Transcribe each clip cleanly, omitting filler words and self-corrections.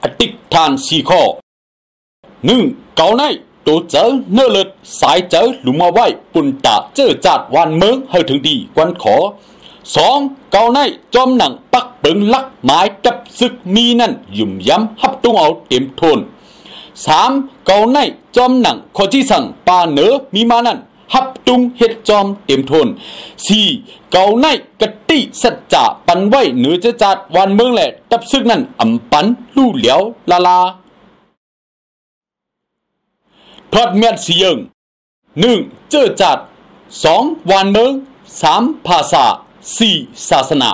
อติกทานสี่ข้อ1เกาในตัวเจอเนื้อเลือดสายเจอหลุมมาไว้ปุ่นตาเจอจัดวันเมืองให้ถึงดีกวนขอ2เกาในจอมหนังปักเปิงลักหมายจับซึกมีนั่นยุ่มย้ำฮับตุ้งเอาเต็มทน3เกาในจอมหนังขอที่สั่งปาเหนือมีมานั่นฮับตุงเฮ็ดจอมเต็มทน4เกาในกะติสัจจะปันไว้เหนือจะจัดวันเมืองแหละตับซึกนั่นอำปันลู่เหลียวลาทอดเมียดเสียง1เจอจัด2วันเมือง3ภาษา4ศาสนา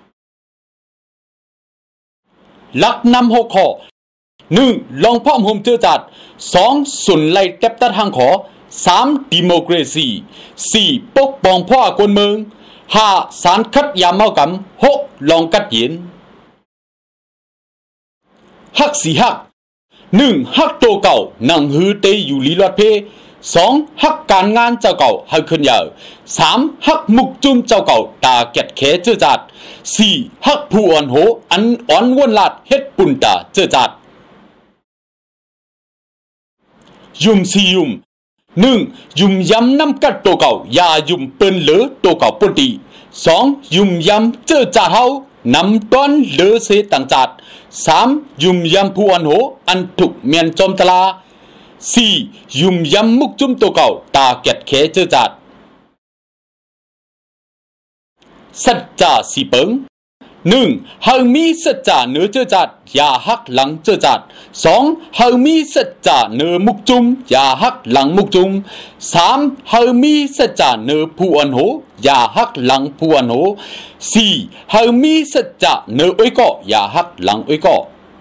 หลักนำ6ข้อ1ลองพ่อมโฮมเจอจัด2สุนไล่แก็บตัดทางขอ3ดิโมคราซี4ปกป้องพ่อคนเมือง5สารคัดยามเมากำ6ลองกัดเย็นฮัก4ฮัก1ฮักโตเก่านังฮือเตอยู่ลีลอดเพ2ฮักการงานเจ้าเก่าให้ขึ้นยาว3ฮักมุกจุ่มเจ้าเก่าตาเก็ดแขเจอจัด4ฮักผู้อ่อนโหอันอ่อนวนลาดเฮ็ดปุ่นตาเจอจัดยุ่ม4ยุ่ม1ยุ่มย้ำน้ำกัดตัวเก่าอย่ายุ่มเปิ้นเหลือตัวเก่าปุ่นตี2ยุ่มย้ำเจอจัดเฮานำต้นเหลือเสต่างจัด3ยุ่มย้ำผู้อ่อนโหอันถูกเมียนจอมตลา4ยุ่มย้ำมุกจุ่มตัวเก่าตาเก็ดแขเจอจัดสัจจะสีเปิง1เฮามีสัจจะเนื้อเจอจัดอย่าหักหลังเจอจัด2เฮามีสัจจะเนื้อมุกจุ่มอย่าหักหลังมุกจุ่ม3เฮามีสัจจะเนื้อผู้อ่อนโหอย่าหักหลังผู้อ่อนโห4เฮามีสัจจะเนื้ออ้อยก็อย่าหักหลังอ้อยก็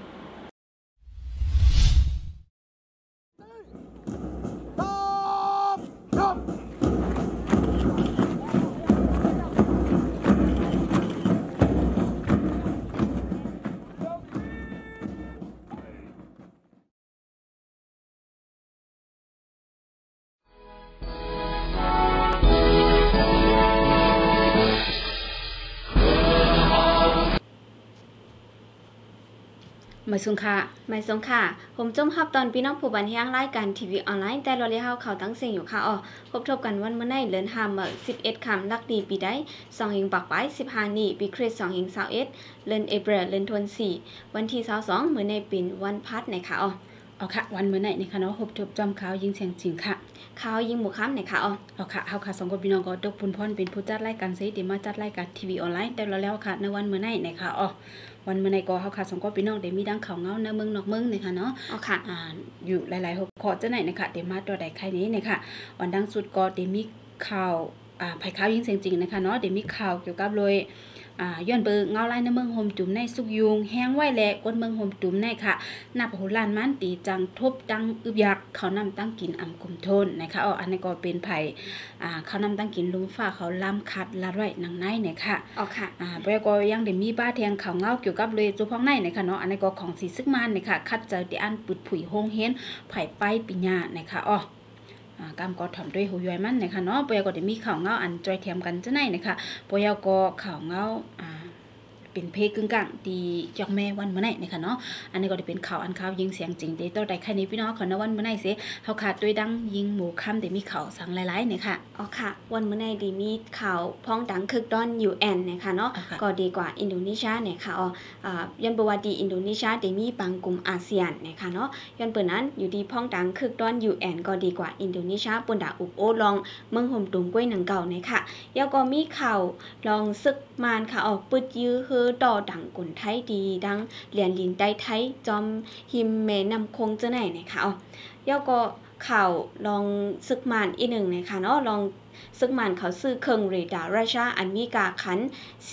ไม่สงค่ะผมจมฮับตอนพี่น้องผู้บันเทิงรายการทีวีออนไลน์แต่เราเลี้ยเขาตั้งเสียงอยู่ค่ะพบทบกันวันเมื่อไหร่เลือนหาม11คำลักดีปีได้2หิงปักไป15นี่ปีคริสต์2หิง21เลือนเอเบรเลือนทวน4วันที่22เมื่อในปีวันพัดในค่ะค่ะวันเมื่อไหร่นะคะเนาะพบทบจอมข่าวยิงเสียงจริงค่ะข่าวยิงหมู่ค้ำในค่ะค่ะเฮาค่ะ2คนพี่น้องก็ตกปุนพรเป็นผู้จัดรายการเสดีมาจัดรายการทีวีออนไลน์แต่เราแล้วค่ะในวันเมื่อไหร่ในค่ะวันเมื่อไหร่ก็เฮาค่ะ2คนพี่น้องได้มีดังข่าวเงาในเมืองนอกเมืองนะคะเนาะค่ะอยู่หลายๆหัวข้อจะไหนนะคะเดี๋ยวมาตัวใดใครนี้นะคะวันดังสุดก็ได้มีข่าวภัยข่าวยิงเสียงจริงนะคะเนาะเดี๋ยวมีข่าวเกี่ยวกับเลยย้อนเบิงเงาไล่ในเมืองโฮมจุ่มในสุกยุงแห้งไหวแหละก้นเมืองโฮมจุ่มในค่ะนับโหลานมันตีจังทบดังอึบยักเขานำตั้งกินอ่ำกุมทนนะคะอันนี้ก็เป็นไผ่เขานำตั้งกินลุงฟ้าเขาล้ำคัดลาดไว้หนังในนะคะค่ะบริก็ยังได้มีบ้าแทงเขาเงาเกี่ยวกับเลยจุพ้องในนะคะเนาะอันนี้ก็ของสีซึกมันนะคะคัดเจอที่อันปุดผุยโฮงเฮนไผ่ไปปิญญานะคะกำก็ทำด้วยหูย้อยมันนะคะเนาะปยก็ได้มีข่าวเงาอันจอยเทียมกันจะไหนนะคะปยก็ข่าวเงาเป็นเพกึ่งกลางดีจอกแม่วันเมื่อไหร่นะคะเนาะอันนี้ก็จะเป็นข่าวยิงเสียงจริงเดี๋ยวต่อใดใครนี้พี่น้องขอในวันเมื่อไหร่เสียเขาขาดด้วยดังยิงหมูค่ำแต่มีข่าวสั่งหลายๆเนี่ยค่ะค่ะวันเมื่อไหร่ดีมีข่าวพ้องดังคึกด้อนUNนะคะเนาะก็ดีกว่าอินโดนีเซียเนี่ยค่ะยันบวดีอินโดนีเซียได้มีบางกลุ่มอาเซียนนะคะเนาะยันเปิดนั้นอยู่ดีพ้องดังคึกด้อนUNก็ดีกว่าอินโดนีเซียปนดาอุบโอลองเมืองห่มตุงก้วยหนังเก่าเนี่ยค่ะแล้วก็มีข่าวลองซึกมานค่ะปึดยื้อฮือต่อดังกุนไทยดีดังเหรียญลินได้ไทยจอมหิมเมนำคงจะไหนนะคะแล้วก็ข่าวลองซึกมานอีกหนึ่งนะคะเนาะลองซึกมานเขาซื้อเครื่องเรดาร์ราชาอันมีกาขัน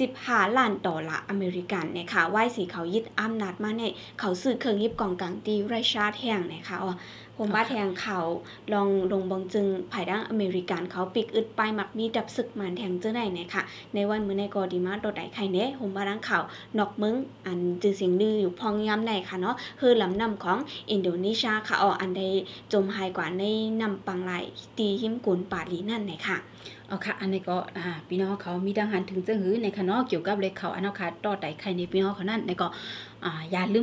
15 ล้านดอลลาร์อเมริกันนะคะไหว้สีเขายึดอำนาจมาในเขาซื้อเครื่องยิบกองกลางตีราชาแท่งนะคะผมบ้าแทงเขาลองลงบงจึงภายดังอเมริกันเขาปิกอึดไปมักมีดับศึกมันแทงเจ้าไหนเนี่ยค่ะในวันมื้อในกอดีมาโดดไหนใครเน่ผมบ้าดังเขานอกมึงอันจือเสียงดื้ออยู่พองย้ำในค่ะเนาะคือลำนำของอินโดนีเซียค่ะอันใดจมหายกว่าในนำปังไหลตีหิมกุนปาลีนั่นเนี่ยค่ะค่ะอันนี้ก็พี่น้องเขามีดังหันถึงเจ้าหื้อในค่ะเนาะเกี่ยวกับเลยเขาอันนั้นค่ะต่อไต่ใครในพี่น้องเขานั่นในก็อย่าลืม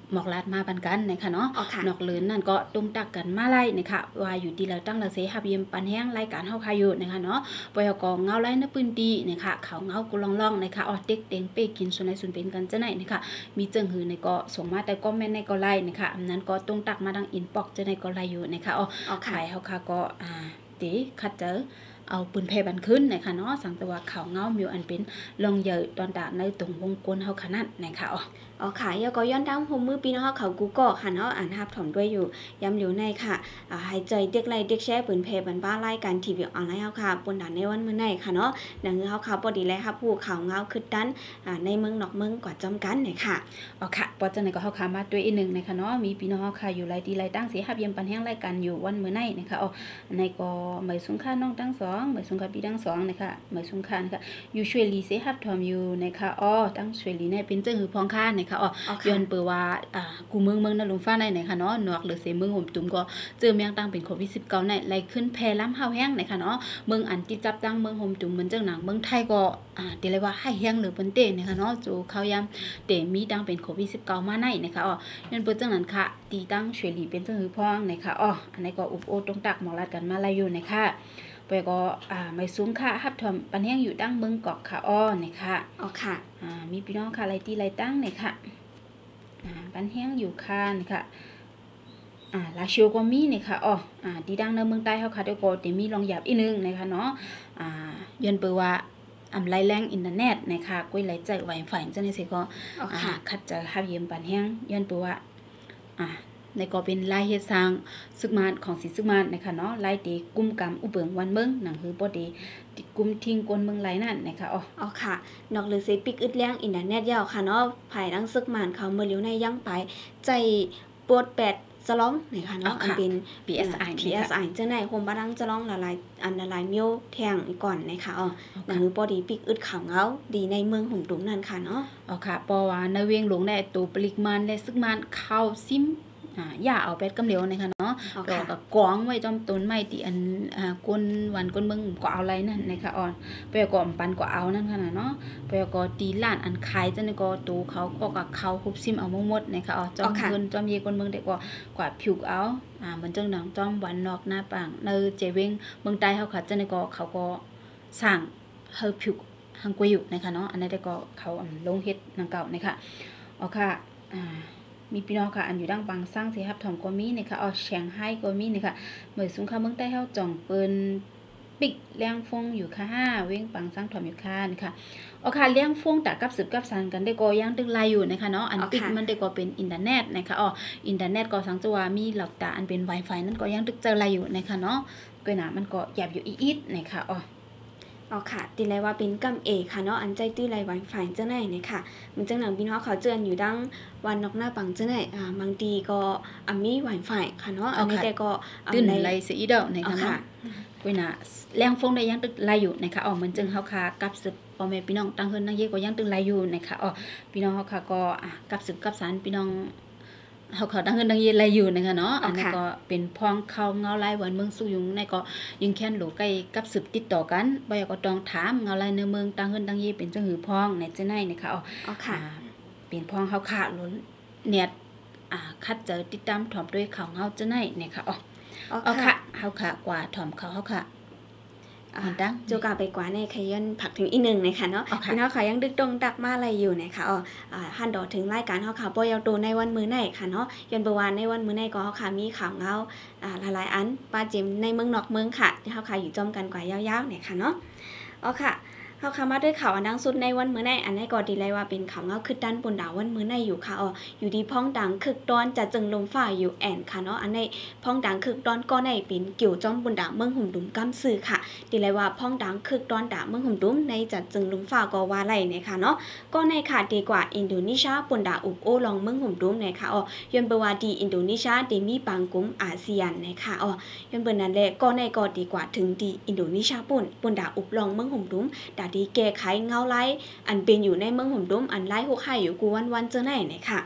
หมอกลาดมาปันกันนะคะเนาะค่ะนอกเลินนั่นก็ตุ้มตักกันมาไล่นะคะว่าอยู่ดีแล้วตั้งละเสฮับเยี่ยมปันแห้งรายการเฮาคาอยู่นะคะเนาะปอยกองเงาไล่นะปืนดีนะคะเขาเงากุลองๆนะคะออเด็กเต็งเป้กินส่วนในส่วนเป็นกันจะไหนนะคะมีเจิงหือในก็ส่งมาแต่ก็แม่นในก็ไล่นะคะอันนั้นก็ตุ้มตักมาดังอินบ็อกจะในก็ไล่อยู่นะคะขายเฮาคาก็ตีคัดเจอเอาปืนเพบันขึ้นนะคะเนาะสังตัวเขาเงามิวอันเป็นลงเยอะตอนดาในตรงวงกลเฮาขนาดนะคะค่ะยก็ย้อนดังโฮมมือปีน้องเขากูก็หันเฮาอ่านฮับถมด้วยอยู่ย้ำอยู่ในค่ะหายใจเด็กไล่เด็กแช่ปืนเพบันบ้าไล่การทีวีออนไลน์เฮาค่ะบนด่านในวันมื้อในค่ะเนาะดังเฮาค่ะบ่ดีแล้วค่ะผู้ข่าวเงาขึ้นดันในเมืองนอกเมืองกว่าจำกันค่ะค่ะปอจังไหนก็เฮาค่ะมาด้วยอีกนึงนะคะเนาะมีพี่น้องเฮาค่ะอยู่หลายที่หลายตั้งสิฮับเยี่ยมปันแห้งรายการอยู่วันมื้อในนะคะในก็หมายสุงค่าน้องตั้ง2หมายสุงค่าพี่ตั้ง2นะคะหมายสุงค่านะคะอยู่ช่วยลีเสฮับถอมอยู่นะคะตั้งช่วยลีในเป็นจังหือพองค่านะคะย้อนเปิดว่ากูเมืองนลุงฟ้าในนะคะเนาะนอกหรือเสเมืองห่มตุ้มก็เจอเมียงตั้งเป็นโควิด19ในไหลขึ้นแพร่ล้ำเฮาแห้งนะคะเนาะเมืองอันที่จับตั้งเมืองห่มตุ้มเหมือนจังหนังเมืองไทยก็เดี๋ยวเลยว่าให้แห้งหรือเปิ้นเตนะคะเนาะจูเขายำเตมีตั้งเป็นโควิด19มาในนะคะย้อนเปิดจังนั้นค่ะตีตั้งช่วยหลีเป็นจังหือพองนะคะอันนี้ก็อุบโอตรงตักหมอลาดกันมาลายอยู่นะคะไปก็ไม่สูงค่ะฮับถอมปันแห้งอยู่ตั้งเมืองเกาะค่ะนะคะค่ะมีพี่น้องค่ะไรตีไรตั้งนะคะปันแห้งอยู่ค่ะนะคะลาชิวก็มีนะคะดีดังในเมืองใต้เขาค่ะเดี๋ยวก็จะมีลองหยับอีกนึงนะคะเนาะย้อนเปิดว่าไล่แรงอินเทอร์เน็ตนะคะกุ้ยไหลใจไหวฝ่ายจังนี้สิก็คัดจะฮับเยี่ยมปันแห้งย้อนเปิดว่าในก็เป็นลายเฮ็ดสร้างซึกมานของสีซึกมานนะคะเนาะลายตีกุมกรรมอุเบิงวันเมืองหนังคือบ่ดีติกุมทิ้งกวนเมืองไหลนั่นนะคะค่ะนอกหรือสิปิกอึดแรงอินเทอร์เน็ตยาวค่ะเนาะภายดังซึกมานเขาเมื่อเลี้ยวในยังไปใจปวดแปดจะร้องนะคะเนาะอันเป็น PSI จังได๋โฮมบ่ดังจะร้องละลายอันละลายมิ้วแทงก่อนนะคะหนังคือบ่ดีปิกอึดขาวเงาดีในเมืองหุ่มตุงนั่นค่ะเนาะค่ะเพราะว่าในเวียงหลวงได้ตัวปริมาณและซึกมานเข้าซิมอย่าเอาแปดกำเหลวนะคะเนาะก็กองไว้จอมต้นไม้ที่อันก้นวันก้นเมืองก็เอาอะไรนั่นนะคะไปก็ปันก็เอานั่นค่ะเนาะไปก็ตีล้านอันขายจังก็ตูเขาก็กับเขาคุบซิมเอาหมดนะคะจอมเงินจอมเยก้นเมืองได้ก็กว่าผิวเอาเหมือนจังหนังจอมวันนอกหน้าปังในเจเวงเมืองใต้เขาค่ะจังก็เขาก็สร้างเฮาผิวหังกวยอยู่นะคะเนาะอันนี้ได้ก็เขาลงเฮ็ดนางเก่านะคะค่ะมีพี่น้องค่ะอันอยู่ดังบางสร้างสิครับถอมก็มีนะคะเชียงไฮ้ก็มีนะคะเหมือนสงครามเมืองใต้เฮาจ่องเปิ้นปิกเลี้ยงฟงอยู่ค่ะเว้งปังสร้างถอมอยู่ค่ะนะคะค่ะเลี้ยงฟงแต่กับสืบกับสันกันได้ก็ยังดึงลายอยู่นะคะเนาะอันปิกมันได้ก็เป็นอินเทอร์เน็ตนะคะอินเทอร์เน็ตก็สังจะว่ามีหลักตาอันเป็น Wi-Fi นั่นก็ยังดึกเจอลายอยู่นะคะเนาะก็น่ะมันก็หยับอยู่อีดนะคะค่ะตีไรว่าเป็นกำเอค่ะเนาะอันใจตื้อไรวันฝ่ายเจ้าไหนเนี่ยค่ะมันจังหนังพี่น้องเขาเจออยู่ดังวันนอกหน้าปังเจ้าไหนบางทีก็มีวันฝ่ายค่ะเนาะอันนี้แต่ก็ตื่นไรเสียอีเดานะคะเนาะกุยน่ะแรงฟงได้ยังตึกไรอยู่นะคะเหมือนจึงเฮาค่ะกับสืบพ่อแม่พี่น้องตั้งเฮิรนตั้งเย่ก็ยังตึกไรอยู่นะคะพี่น้องเฮาค่ะก็กับสืบกับสารพี่น้องเขาดังเงินดังเย็นอะไรอยู่นะคะเนาะอันนี้ก็เป็นพองเข้าเงาลายวันเมืองสู้ยุงในก็ยิงแค้นหลูใกล้กับสืบติดต่อกันบ่อยก็ต้องถามเงาลายในเมืองดังเงินดังเย็นเป็นจังหือพองในเจ้าไหนนะคะเป็นพองเขาขาดล้นเน็ตคัดเจอติดตามถ่อมด้วยเขาเงาเจ้าไหนนะคะค่ะเขาขากว่าถ่อมเขาค่ะดังจูกาไปกว่าในขยันผักถึงอีกหนึ่งนะคะเนาะพี่น้องค่ะยังดึกดงดักมาอะไรอยู่นะคะหันดอถึงรายการเขาค่ะปอยาวโตในวันมื้อไหนค่ะเนาะยันประวานในวันมื้อไหนก็เขาค่ะมีข่าวเงาหลายอันป้าจิมในเมืองนอกเมืองค่ะที่เขาค่ะอยู่จอมกันกว่ายาวๆเนี่ยค่ะเนาะค่ะเขาค่ะมาด้วยข่าวอันดังสุดในวันมื้อในอันนี้ก็ดีเลยว่าเป็นข่าวเงาคือด้านบนดาววันมื้อในอยู่ค่ะอยู่ดีพ้องดังคึกดอนจะจึงลมฝ่ายอยู่แอนค่ะเนาะอันนี้พ้องดังคึกดอนก็ในเป็นเกี่ยวจอมบนดาวเมืองหุ่มดุมกำซื่อค่ะดีเลยว่าพ้องดังคึกดอนดาวเมืองหุ่มดุมในจะจึงลมฝ่าก็ว่าไรเนี่ยค่ะเนาะก็ในค่ะดีกว่าอินโดนีเซียบนดาวอุบโอลองเมืองหุ่มดุมเนี่ยค่ะยนเบว่าดีอินโดนีเซียเดมีบางกลุ่มอาเซียนนะคะยนเบนั้นแหละก็ในก็ดีกว่าถึงดีอินโดนีเซียบนดาวอุบลองเมืองหุ่มดุมดาดีแก้ไขเงาไล่อันเป็นอยู่ในเมืองหุ่มดุมอันไล่หกไข่อยู่กูวันเจอไหนเนี่ยค่ะ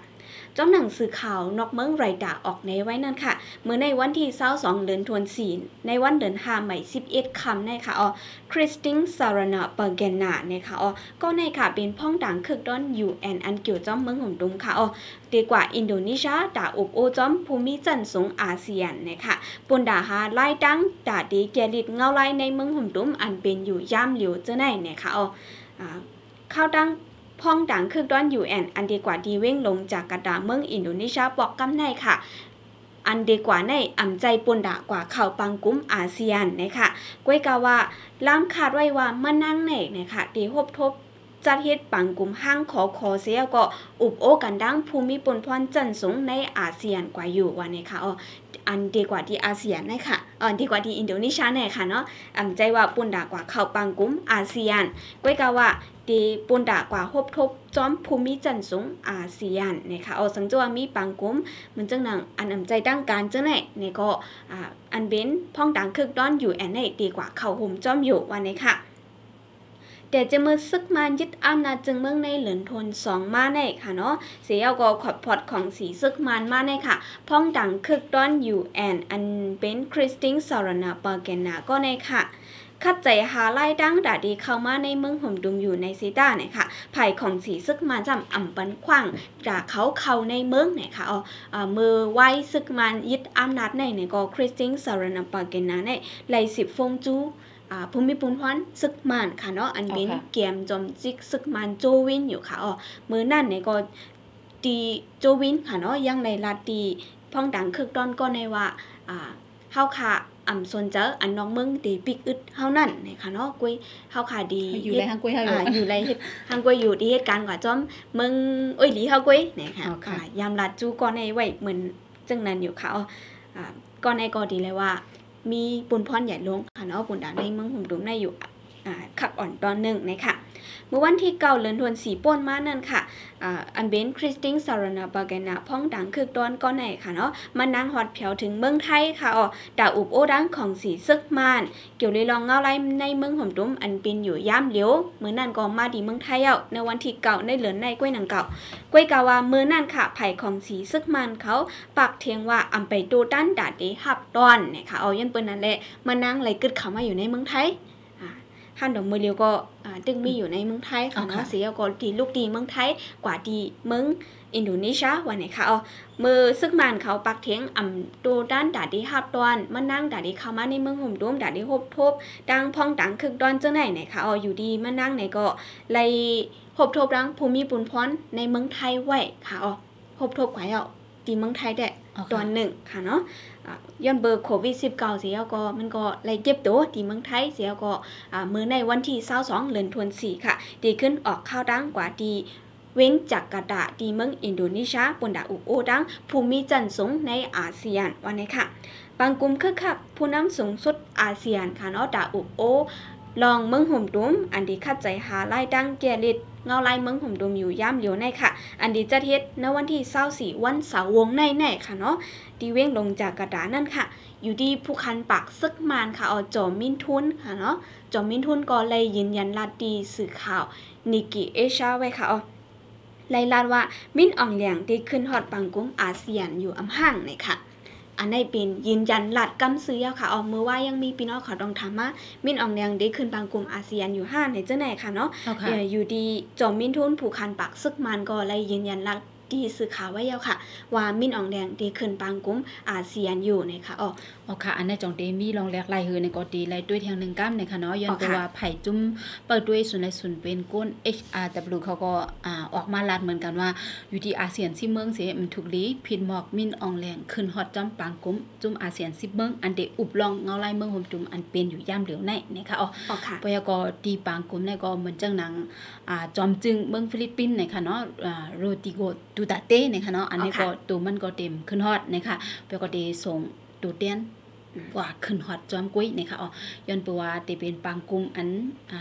จอมหนังสือข่าวนอกเมืองไรดาออกในไว้นั่นค่ะเมื่อในวันที่22เดือนธันวาคมในวันเดือน5ใหม่11ค่ำนะคะคริสตินซารานาเปอร์เกนานะคะก็ในค่ะเป็นพ้องดังคึกดอน UN อันเกี่ยวจอมเมืองหุ่นดุมค่ะดีกว่าอินโดนีเซียดาอบโอจอมภูมิจันทร์สงอาเซียนนะคะปนดาหาไล่ดังดาดีเกลิดเงาไล่ในเมืองหุ่นดุมอันเป็นอยู่ย่ามเหลียวเจ้าไหนนะคะเข้าดังพ้องดังคึกดอน UN อันดีกว่าดีเว้งลงจากกระดาเมืองอินโดนีเซียบอกกำในค่ะอันดีกว่าในอ่ำใจปนดากว่าเข้าปังกุ้มอาเซียนนะคะก้วยกาว่าล้ำคาดไว้ว่ามานั่งในนะคะดีฮบทบจัดเฮ็ดปังกลุ่มห้างขอเสียก็อุบโอกันดังภูมิปนพรจันสงในอาเซียนกว่าอยู่ว่านะคะอันดีกว่าที่อาเซียนนะคะดีกว่าที่อินโดนีเซียค่ะเนาะใจว่าปนดากว่าเข้าปังกลุ่มอาเซียนก้วยกาว่าดีปนดากว่าฮบทบจอมภูมิจันสงอาเซียนนะคะสังจวมีปังกลุ่มมันจังหนังอันใจดังการจังไหนนี่ก็อันเบ้นพ้องดังคึกดอนอยู่ในดีกว่าเข้าห่มจอมอยู่ว่านะคะแต่จะมือซึกมันยึดอำนาจจึงเมืองในเหลือนทน2มาในค่ะเนาะเสียก็ขอดพอดของสีซึกมันมาในค่ะพ้องดังคึกดอน UN อันเป็นคริสตินซารานาเปอร์เกนาก็ในค่ะคัดใจหาไล่ดังดาดีเข้ามาในเมืองห่มดุมอยู่ในซีต้าเนี่ยค่ะภายของสีซึกมันจำอ่ำปันขว้างจากเขาในเมืองเนี่ยค่ะมือไว้ซึกมันยึดอำนาจในเนี่ยก็คริสตินซารานาเปอร์เกนาในไล่10ฟงจูภูมิปุนพรซึกมันค่ะเนาะอันเป็นเกมจอมจิกซึกมันโจวินอยู่ค่ะมือนั่นเนี่ยก็ตีโจวินค่ะเนาะยังในลาตีพ้องดังคึกดอนก็ในว่าเฮาค่ะสนเจออันน้องมึงตีปิกอึดเฮานั่นนะคะเนาะกุ้ยเฮาค่ะดีอยู่ในฮังกุ้ยเฮาอยู่ในฮังกุ้ยอยู่ที่เหตุการณ์กว่าจอมมึงหลีเฮากุ้ยนะคะค่ะยามลาจูก็ในไว้เหมือนจังนั้นอยู่ค่ะก็ในก็ดีเลยว่ามีปุนพรใหญ่ลงค่ะเนาะปุนดาในเมืองหุ่มดุมในอยู่ขับอ่อนตอนหนึ่งนะคะเมื่อวันที่9เดือนธันวาคมป่นมานั่นค่ะอันเบนคริสตินซารานาบาเกนาพ้องดังคึกดอนก็ไหนค่ะเนาะมันนางฮอดเผียวถึงเมืองไทยค่ะดาอุบโอดังของสีซึกมานเกี่ยวเลยลองเงาไล่ในเมืองหุ่มดุมอันเป็นอยู่ย่ามเหลียวเมื่อนั่นก็มาดีเมืองไทยในวันที่9ในเหลือนในกล้วยหนังเก่ากล้วยกาว่าเมื่อนั่นค่ะไผ่ของสีซึกมานเขาปากเทียงว่าอำไปดูด้านดาดีฮับดอนเนี่ยค่ะยันเปิ้นนั่นแหละมันนางไหลกึดเข้ามาอยู่ในเมืองไทยฮันดอกมือเลียวก็ตึงมีอยู่ในเมืองไทยค่ะเนาะเสียก็ดีลูกดีเมืองไทยกว่าดีเมืองอินโดนีเซียวันไหนค่ะมือซึกมันเขาปักเทียงดูด้านดาดีฮับดอนมานั่งดาดีเข้ามาในเมืองห่มดุมดาดีฮบทบดังพองดังคึกดอนเจ้าไหนค่ะอยู่ดีมานั่งไหนก็เลยฮบทบดังภูมิปุนพรในเมืองไทยไว้ค่ะฮบทบไว้ดีเมืองไทยได้ตอนหนึ่งค่ะเนาะย้อนเบอร์โควิด19เสียก็มันก็เลยเจ็บตัวที่เมืองไทยเสียก็มื้อในวันที่22เดือนธันวาคมค่ะดีขึ้นออกข้าวดังกว่าดีเว้นจากกระดาดีเมืองอินโดนีเซียปนดาอุโอดังภูมิจันทร์สูงในอาเซียนวันนี้ค่ะบางกลุ่มคึกคักผู้นำสูงสุดอาเซียนค่ะเนาะดาอุโอลองเมืองห่มดุมอันดีคัดใจหาไล่ดังเกลิดเงาไล่เมืองห่มดุมอยู่ย่ามอยู่ในค่ะอันดีจัดเฮ็ดในวันที่24วันเสาร์วงในค่ะเนาะดีเว้งลงจากกระดานั่นค่ะอยู่ดีผู้คันปากซึกมานค่ะจอมินทุนค่ะเนาะจอมินทุนก็เลยยืนยันลาดีสื่อข่าวนิกิเอเชียไว้ค่ะไล่ลาดว่ามินอ่องเหลียงได้ขึ้นฮอดปังกุ้มอาเซียนอยู่อำห่างเลยค่ะอันนี้เป็นยืนยันหลัดกำซื้อค่ะเมื่อว่ายังมีพี่น้องเขาต้องถามว่ามินอ่องเหลียงได้ขึ้นปังกุ้มอาเซียนอยู่5ในเจ้าไหนค่ะเนาะอยู่ดีจอมินทุนผู้คันปากซึกมันก็เลยยืนยันหลัดดีสื่อข่าวไว้แล้วค่ะว่ามินอ่องแดงได้ขึ้นปังกุ้มอาเซียนอยู่นะคะค่ะอันนี้จงเดมีลองแลกลายฮือในก็ดีไล่ด้วยทางหนึ่งก้ามในค่ะเนาะย้อนตัวไผ่จุ้มเปิดด้วยส่วนในส่วนเป็นก้น HRW เขาก็ออกมาลัดเหมือนกันว่าอยู่ที่อาเซียน10เมืองเสียมันถูกลีผิดหมอกมินอ่องแรงขึ้นฮอตจ้ำปังกุ้มจุ้มอาเซียน10เมืองอันเดอุบลองเงาไล่เมืองห่มจุ้มอันเป็นอยู่ย่ามเหลียวในนะคะปยก็ตีปังกุ้มในก็เหมือนจังหนังจอมจึงเมืองฟิลิปปินส์นะคะเนาะโรติโกดูตาเต้นะคะเนาะอันนี้ก็ตัวมันก็เต็มขึ้นฮอตนะคะปยก็ได้ส่งตัวเตียนว่าขึ้นฮอตจอมกุ้ยนะคะย้อนตัวว่าเป็นปังกุมอัน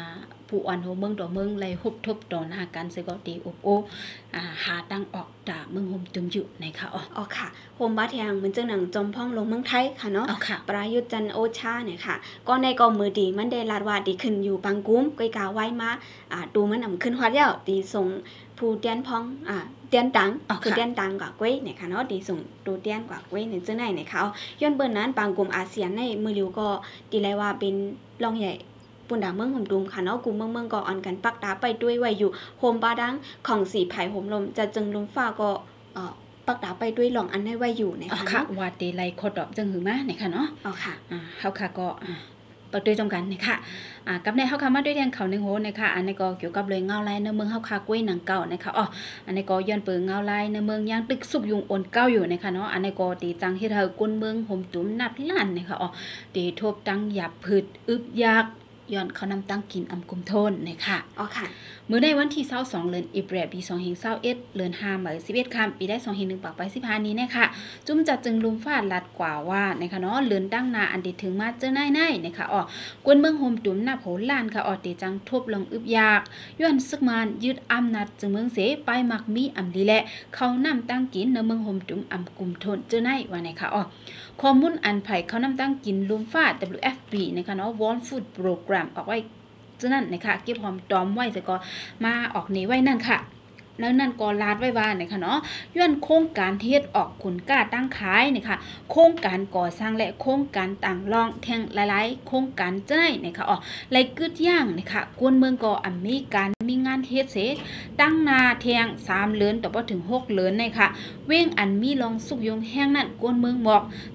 ผู้อ่อนหัวเมืองต่อเมืองเลยฮุบทบต่อหน้ากันเสก็ตีอบโอหาตั้งออกด่าเมืองโฮมจุมอยู่นะคะอ๋อค่ะโฮมบ้าแทงเหมือนเจ้าหนังจอมพ่องลงเมืองไทยค่ะเนาะประยุทธ์จันโอชาเนี่ยค่ะก็ในกองมือดีมันได้ลาดว่าดีขึ้นอยู่ปังกุ้มก้อยกาไว้มาดูมันขึ้นฮอดแล้วดีส่งผู้เตียนพ่องเตียนตังคือเตียนตังกว่าก้อยเนี่ยค่ะเนาะดีส่งดูเตียนกว่าก้อยเนี่ยเจ้าไหนเนี่ยค่ะย้อนเบิ่นนั้นปังกลุ่มอาเซียนในมือริวก็ดีเลยว่าเป็นรองใหญ่ปุ่นดาเมืองห่มดุมค่ะเนาะกลุ่มเมืองก็อ่อนกันปักตาไปด้วยไว้อยู่โฮมบาดังของสีไผ่ห่มลมจะจึงลมฟ้าก็ปักตาไปด้วยหลองอันให้ไว้อยู่นะคะค่ะว่าตีไลโคดดอกจึงหือมาเนี่ยค่ะเนาะอ๋อค่ะเฮาค่ะก็ปักด้วยตรงกันนะคะกับในเฮาค่ะมาด้วยแทงเขา1โหนะคะอันนี้ก็เกี่ยวกับเลยเงาลายในเมืองเฮาค่ะกล้วยหนังเก่านะคะอันนี้ก็ย้อนเปิงเงาลายในเมืองย่างตึกสุบยุงโอนเก้าอยู่นะคะเนาะอันนี้ก็ตีจังเฮ็ดให้คนเมืองห่มตุ้มนับล้านนะคะตีทบตั้งหยับพืชอึบยากย้อนเขานำตั้งกินอำกุมโทนนะคะอ๋อค่ะมื้อในวันที่22เดือนอิบแรปี2021เดือน5มื้อ11ค่ำปีได้2021ปักไป15นี้นะคะจุ่มจัดจึงลุมฟาดลัดกว่าว่านะคะเนาะเลือนตั้งนาอันติถึงมาเจอในนะคะกวนเมืองโฮมตุ่มนับโหล้านค่ะติจังทบลงอึบยากย้อนซึกมานยึดอำนาจจึงเมืองเสไปมักมีอำลีแหละเขานำตั้งกินในเมืองโฮมตุ่มอำกุมโทนเจอในว่านะคะข้อมูลอันไผ่เขานำตั้งกินลุมฟาด WFP นะคะเนาะ World Food Program ออกไว้ฉะนั้นนะคะเก็บหอมตอมไว้แต่ก็มาออกนี้ไว้นั่นค่ะแล้วนั่นก็ลาดไว้ว่านะคะเนาะย้อนโครงการเฮ็ดออกคุณกล้าตั้งขายนะคะโครงการก่อสร้างและโครงการต่างรองแทงหลายๆโครงการเจ้านะคะไล่กึดย่างนะคะกวนเมืองก็มีการมีงานเฮ็ดเสตั้งนาแทง3เดือนต่อบ่ถึง6เดือนนะคะเว้งอันมีลองสุกยงแห้งนั่นกวนเมืองบอก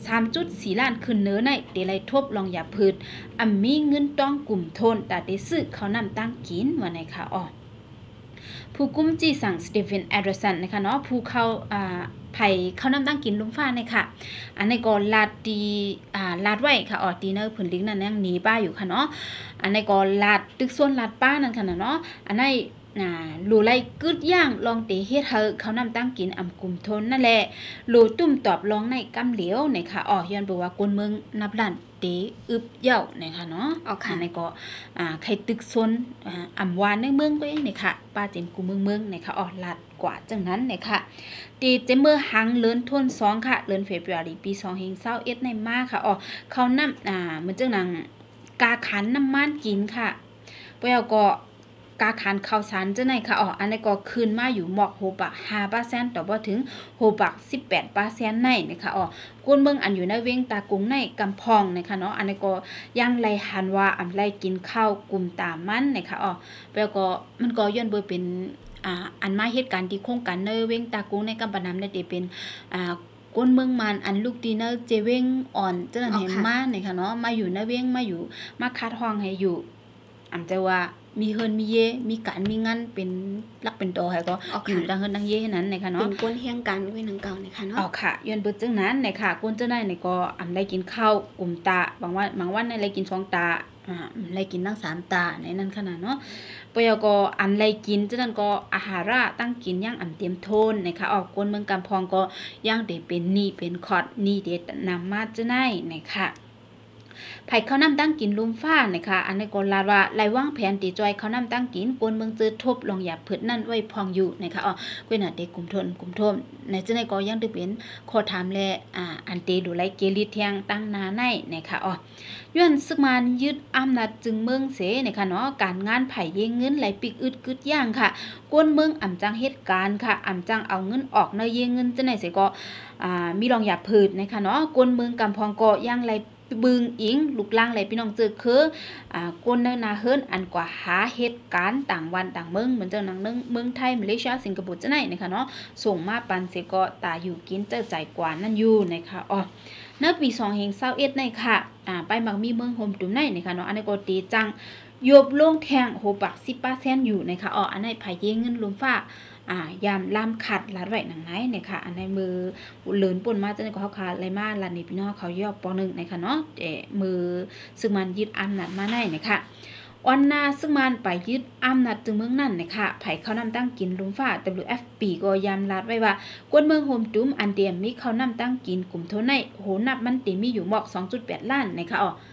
3.4 ล้านขึ้นเนื้อในเดลัยทบลองอย่าพืชมีเงินต้องกลุ่มโทนแต่ได้ซื้อเขานำตั้งกินว่าไหนคะผู้กุมจีสั่งสตีเฟนแอดเดอร์สันนะคะเนาะผู้เข้าไผ่เขานำตั้งกินลุมฟ้าเนี่ยค่ะอันนี้ก็ลาดดีลาดไว้ค่ะตีเนอร์ผืนลิงนั่นยังหนีป้าอยู่ค่ะเนาะอันนี้ก็ลาดตึกส่วนลาดป้านั่นค่ะเนาะอันนี้ลูไล่กึดย่างลองตีเฮ็ดเขานำตั้งกินอำกุมทนนั่นแหละลูตุ่มตอบลองในกำเหลียวนะคะย้อนบอกว่าคนเมืองนับล้านอึบเย่านะคะเนาะค่ะในก็ใครตึกซนอำวานในเมืองก็เองเนี่ยค่ะป้าเจมกูเมืองนะคะลัดกว่าจังนั้นเนี่ยค่ะตีเจมเมื่อหังเลินทน2ค่ะเลินเฟบรุยปี2021ในมาค่ะเขานำเหมือนจังนางกาขันน้ำมันกินค่ะเปล่าก็กาขันข้าวสารจังไหนค่ะอันนี้ก็คืนมาอยู่หมอกโฮบัก 5% ต่อบ่ถึงโฮบัก 18% ในนะคะกวนเมืองอันอยู่ในเว้งตากุงในกำพองนะคะเนาะอันนี้ก็ยังไล่หันว่าไล่กินข้าวกลุ่มตามมันนะคะแล้วก็มันก็ย้อนบ่เป็นอันมาเหตุการณ์ที่โครงการในเว้งตากุงในกำปะน้ำได้เป็นกวนเมืองมันอันลูกดีเนอร์เจเว้งอ่อนจังนั้นเห็นมานะคะเนาะมาอยู่ในเว้งมาคัดห้องให้อยู่จะว่ามีเฮิรนมีเยมีการมีงานเป็นลักเป็นตัวให้ก็อยู่ดังเฮิรนดังเยนั้นนะคะเนาะเป็นก้นเฮียงกันไว้นังเก่านะคะเนาะค่ะย้อนเบิดจังนั้นนะคะก้นเจ้าได้เนี่ยก็ได้กินข้าวกลุ่มตาบางวันได้กิน2ตาได้กินทั้ง3ตาในนั้นขนาดเนาะปยก็ได้กินจังนั้นก็อาหาระตั้งกินอย่างเตรียมโทนนะคะก้นเมืองกำพองก็ย่างได้เป็นนี่เป็นคอดนี่เด็ดนำมาจะได้นะคะไผ่เขานำตั้งกินลุมฟ้านะคะอันนี้ก็ลาดว่าไล่ว่างแผนตีจอยเขานำตั้งกินกวนเมืองจืดทบลงหยาบผืดนั่นไว้พองอยู่นะคะกวนเด็กกลุ่มทนในจังได๋ก็ยังได้เป็นขอถามและอันเตดูไลเกลิเทียงตั้งนาในนะคะย้อนซึกมันยึดอำนาจจึงเมืองเสนะคะเนาะการงานไผ่เยงเงินไหลปิกอึดกึดย่างค่ะกวนเมืองอำจังเหตุการณ์ค่ะอำจังเอาเงินออกในเยงเงินจังได๋เสก็มีลองหยาบผืดนะคะเนาะกวนเมืองกำพองก็ยังไหลบึงอิงลูกล่างไหลพี่น้องเจอคือกวนนาเฮิรนอันกว่าหาเหตุการณ์ต่างวันต่างเมืองเหมือนเจ้าหนังเมืองไทยมาเลเซียสิงคโปร์จะไหนนะคะเนาะส่งมาปันเสก็ตาอยู่กินเจอใจกว่านั่นอยู่นะคะในปี2021ในค่ะไปมักมีเมืองโฮมตุ่มในนะคะเนาะอันนี้ก็ตีจังยบลงแทงโฮบัก 10% อยู่นะคะอันนี้ไผเยเงินลมฟ้ายามล่ามขัดลัดไว้หนังไหนเนี่ยค่ะอันในมือเลินป่นมาจังได๋ก็เฮาค่ะไล่มาลัดนี่พี่น้องเขาย่อป1นะคะเนาะมือซึ่งมันยึดอำนาจมาได้นะคะอันนาซึ่งมันไปยึดอำนาจจึงเมืองนั่นนะคะไผเขานำตั้งกินลุมฟ้า WFP ก็ยามลัดไว้ว่ากวนเมืองโฮมตุ่มอันเดียมมีเขานำตั้งกินกลุ่มโทนในโหนับมันติมีอยู่หมอก 2.8 ล้านนะคะ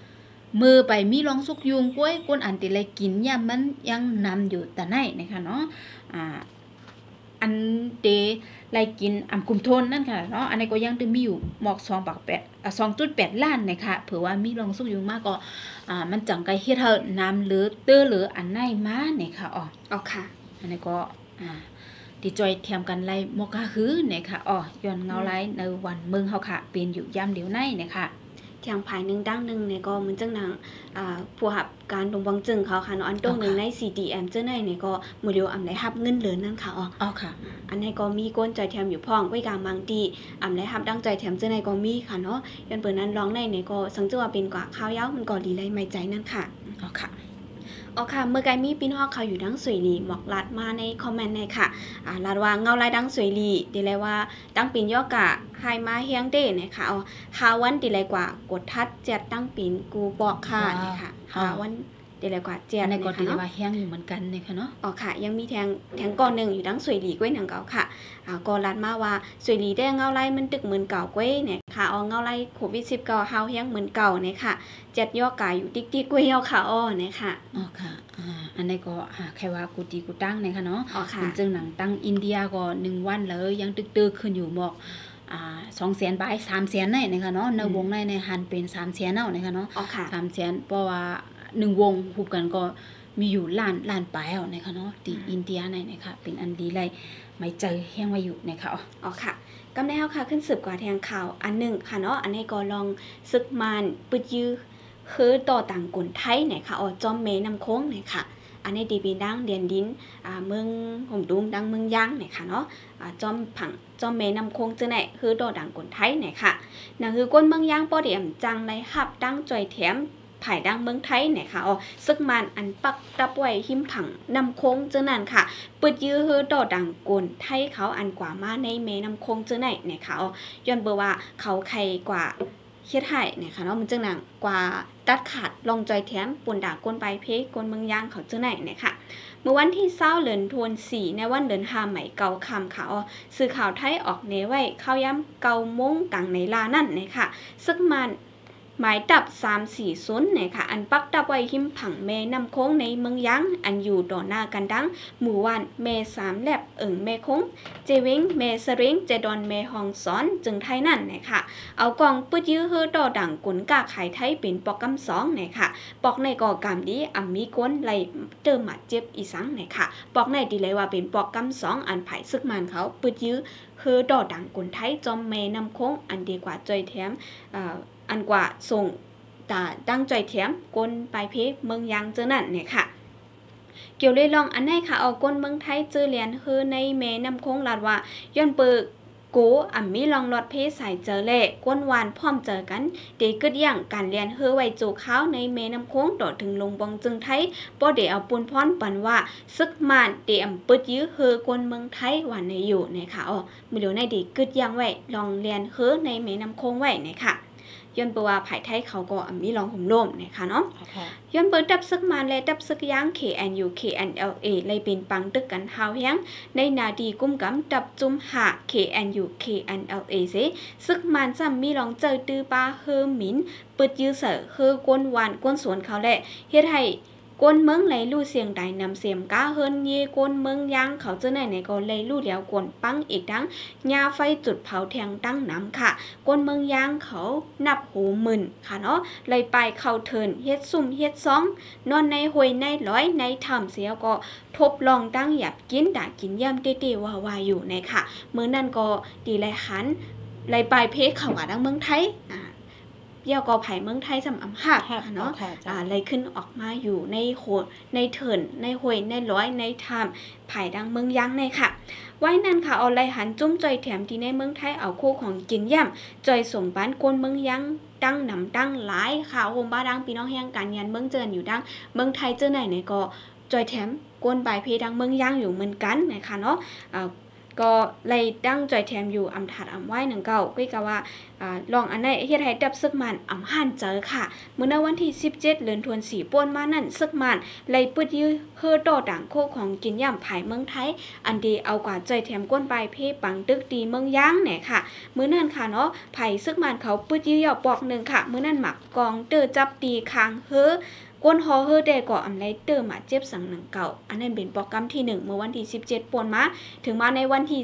มือไปมีลองสุกยุงก้วยก้นอันติเลยกินยามมันยังนำอยู่แต่ไหนนะคะเนาะอันเดไล่กินอ่ำคุมทนนั่นค่ะเนาะอันนี้ก็ยังจะมีอยู่หมอก2.8 ล้านนะคะเผื่อว่ามีลองสุกยุงมากก็มันจังไกเฮ็ดเฮาน้ำหรือเตื้อหรืออันไหนมาเนี่ยค่ะอ๋อค่ะอันนี้ก็ดีจอยเทียมกันไล่มกะฮือเนี่ยค่ะย้อนเงาไล่ในวันเมืองเฮาค่ะเป็นอยู่ยามเดียวในเนี่ยค่ะทางภายหนึ่งดังหนึ่งเนี่ยก็มันจังหนังผู้หับการดงบังจึงเขาค่ะเนาะอันตรงหนึ่งใน CDM เจ้าในเนี่ยก็มือเดียวอำได้รับเงินเหลือนั่นค่ะค่ะอันนี้ก็มีก้นใจแถมอยู่พ่องไว้กลางบางทีอำได้รับดังใจแถมเจ้าในก็มีค่ะเนาะยันเปิดนั้นร้องในเนี่ยก็สังเกตว่าเป็นกว่าข้าวยาวมันก็ดีเลยไม่ใจนั่นค่ะค่ะค่ะเมื่อไกลมีพี่น้องเขาอยู่ดังสวยลีหมอกลัดมาในคอมเมนต์ในค่ะลาดว่าเงาลายดังสวยลีดีเลยว่าตั้งปีนย่อกะไฮมาเฮียงเด้เนี่ยค่ะฮาวันดีเลยกว่ากดทัดเจ็ดตั้งปีนกูบอกค่ะเนี่ยค่ะฮาวันดีเลยกว่าเจ็ดในก็ดีเลยว่าเฮียงอยู่เหมือนกันเนี่ยค่ะเนาะค่ะยังมีแทงก้อนหนึ่งอยู่ดังสวยลีก้วยหนังเก่าค่ะก็ลัดมาว่าสวยลีได้เงาลายมันตึกเหมือนเก่าก้วยเนี่ยค่ะเงาลายโควิด19เฮาเฮียงเหมือนเก่าเนี่ยค่ะเจ็ดย่อกายอยู่ติ๊กก้วยเฮาค่ะเนี่ยค่ะค่ะอันนี้ก็แค่ว่ากูตีกูตั้งเนี่ยค่ะเนาะเป็นจึงหนังตั้งอินเดียก็1 วันเลยยังตึกขึ้นอยู่หมอก200,000 บาท 300,000เนี่ยค่ะเนาะในวงในหันเป็น300,000เอาเนี่ยค่ะเนาะ300,000เพราะว่า1 วงฮูบกันก็มีอยู่ล้านปลายเอาเนี่ยค่ะเนาะที่อินเดียนะคะเป็นอันดีเลยไม่เจอแห้งไว้อยู่นะคะค่ะกำในเฮาค่ะขึ้นสืบกว่าแทงข่าวอันหนึ่งค่ะเนาะอันนี้ก็ลองซึกมานปึดยื้อคือต่อต่างกลุ่นไทยเนี่ยค่ะจอมเมนำโค้งเนี่ยค่ะอันนี้ดีเป็นดังเดียนดินเมืองห่มดุมดังเมืองย่างเนี่ยค่ะเนาะจอมเมนำโค้งจังไหนคือต่อต่างกลุ่นไทยเนี่ยค่ะนั่นคือก้นเมืองย่างป้อเดียมจังไรหับดังจ่อยแถมภายดังเมืองไทยเนี่ยค่ะซึกมันอันปักตับไว้หิมผังนำโค้งจังนั้นค่ะปึดยื้อคือต่อต่างกลุ่นไทยเขาอันกว่ามาในเมนำโค้งจังไหนเนี่ยค่ะย้อนเบอร์ว่าเขาใครกว่าเฮ็ดให้เนี่ยค่ะเนาะมันจังหนังกว่าตัดขาดลองจอยแถมปุ่นด่าก้นไปเพก้นเมืองย่างเขาจังไหนเนี่ยค่ะเมื่อวันที่20 เดือนธันวาคมในวันเดือน5ใหม่เก่าคำค่ะสื่อข่าวไทยออกเนไว้เข้าย้ำเกาโมงกลางในลานั่นเนี่ยค่ะซึ่งมันหมายดับ340เนี่ยค่ะอันปักดับไว้หิมผังแม่นำโค้งในเมืองย่างอันอยู่ต่อหน้ากันดังหมู่วันแม่3แลบแม่โค้งเจวิงแม่สริงเจดอนแม่ฮองซ้อนจึงไทยนั่นเนี่ยค่ะเอากองปื้ดยื้อเฮอต่อดังกุนกาไข่ไทยเป็นปอกกำ2เนี่ยค่ะปอกในก่อกำดีมีก้นไหลเติมมาเจ็บอีสังเนี่ยค่ะปอกในดีเลยว่าเป็นปอกกำ2อันไผ่ซึกมันเขาปื้ดยื้อเฮอต่อดังกุนไทยจอมแม่นำโค้งอันดีกว่าจอยแถมอันกว่าส่งดังใจแถมก้นปลายเพเมืองยังเจอนั่นเนี่ยค่ะเกี่ยวเลยลองอันไหนค่ะเอาก้นเมืองไทยเจอเหรียญคือในแม่น้ำโค้งลาดว่าย้อนเปิกโกมีลองรถเพใส่เจอเล่ก้นวานพร้อมเจอกันเด็กกึดย่างการเรียนเฮอไว้จูข้าวในแม่น้ำโค้งต่อถึงลงบองจึงไทยป้อเดี๋ยวเอาปูนพรปันว่าซึกมานเดี๋ยวปึดยื้อเฮอก้นเมืองไทยวันในอยู่เนี่ยค่ะมือเดี๋ยวในเด็กกึดย่างไว้ลองเรียนเฮอในแม่น้ำโค้งไว้เนี่ยค่ะย้อนเปิดว่าภายไทยเขาก็มีรองห่มร่มนะคะเนาะย้อนเปิดดับซึกมันและดับซึกย่าง KNU KNLA เลยเป็นปังตึกกันเฮาแห้งในนาดีกุ้มกำดับจุ่มหา KNU KNLA เสซึกมันซ้ำมีรองเจอตื้อปลาเฮอหมินปึดยื้อเสือเฮอกวนหวานกวนสวนเขาแหละเฮ็ดให้ก้นเมืองเลยลู่เสียงใดนำเสียมก้าเฮินเย่ก้นเมืองย่างเขาเจอในก็เลยลู่เดียวก้นปังอีกดังยาไฟจุดเผาแทงตั้งน้ำค่ะก้นเมืองย่างเขานับหูหมื่นค่ะเนาะเลยไปเข้าเทินเฮ็ดซุ่มเฮ็ดซ้องนอนในห้วยในร้อยในถ้ำเสียก็ทบลองตั้งหยับกินด่ากินย่ำเต้ๆว่าอยู่ในค่ะมื้อนั้นก็ดีไรขันเลยไปเพเขาว่าดังเมืองไทยเยี่ยวกอไผ่เมืองไทยสำอำหาเนาะเลยขึ้นออกมาอยู่ในโขดในเถินในห้วยในร้อยในทามไผ่ดังเมืองยังในค่ะไว้นั่นค่ะเอาเลยหันจุ้มจอยแถมที่ในเมืองไทยเอาคู่ของกินย่ำจอยส่งบ้านกวนเมืองยังดังหนำดังหลายข่าวโฮมบ้าดังพี่น้องแห่งการยันเมืองเจริญอยู่ดังเมืองไทยเจอไหนก็จอยแถมกวนใบเพดังเมืองยังอยู่เหมือนกันนะคะเนาะก็เลยดังจอยแถมอยู่อำถัดอำไว้หนึ่งเก่าก็กะว่าลองอันไหนเฮ็ดให้ดับซึกมันอำหันเจอค่ะเมื่อในวันที่17เดือนธันวาคมป่วนมานั่นซึกมันเลยปึดยื้อเฮอต่อต่างโคของกินย่ำภายเมืองไทยอันดีเอากว่าจอยแถมก้นปลายเพปังตึกดีเมืองย่างเนี่ยค่ะมื้อนั้นค่ะเนาะไผซึกมันเขาปึดยื้อยาวปอกนึงค่ะมื้อนั้นหมักกองเตอจับตีคางเฮอก้นฮอเฮอเดก่ออำไลเตอร์มาเจ็บสังหนังเก่าอันนั้นเป็นโปรแกรมที่1เมื่อวันที่17ป่วนมาถึงมาในวันที่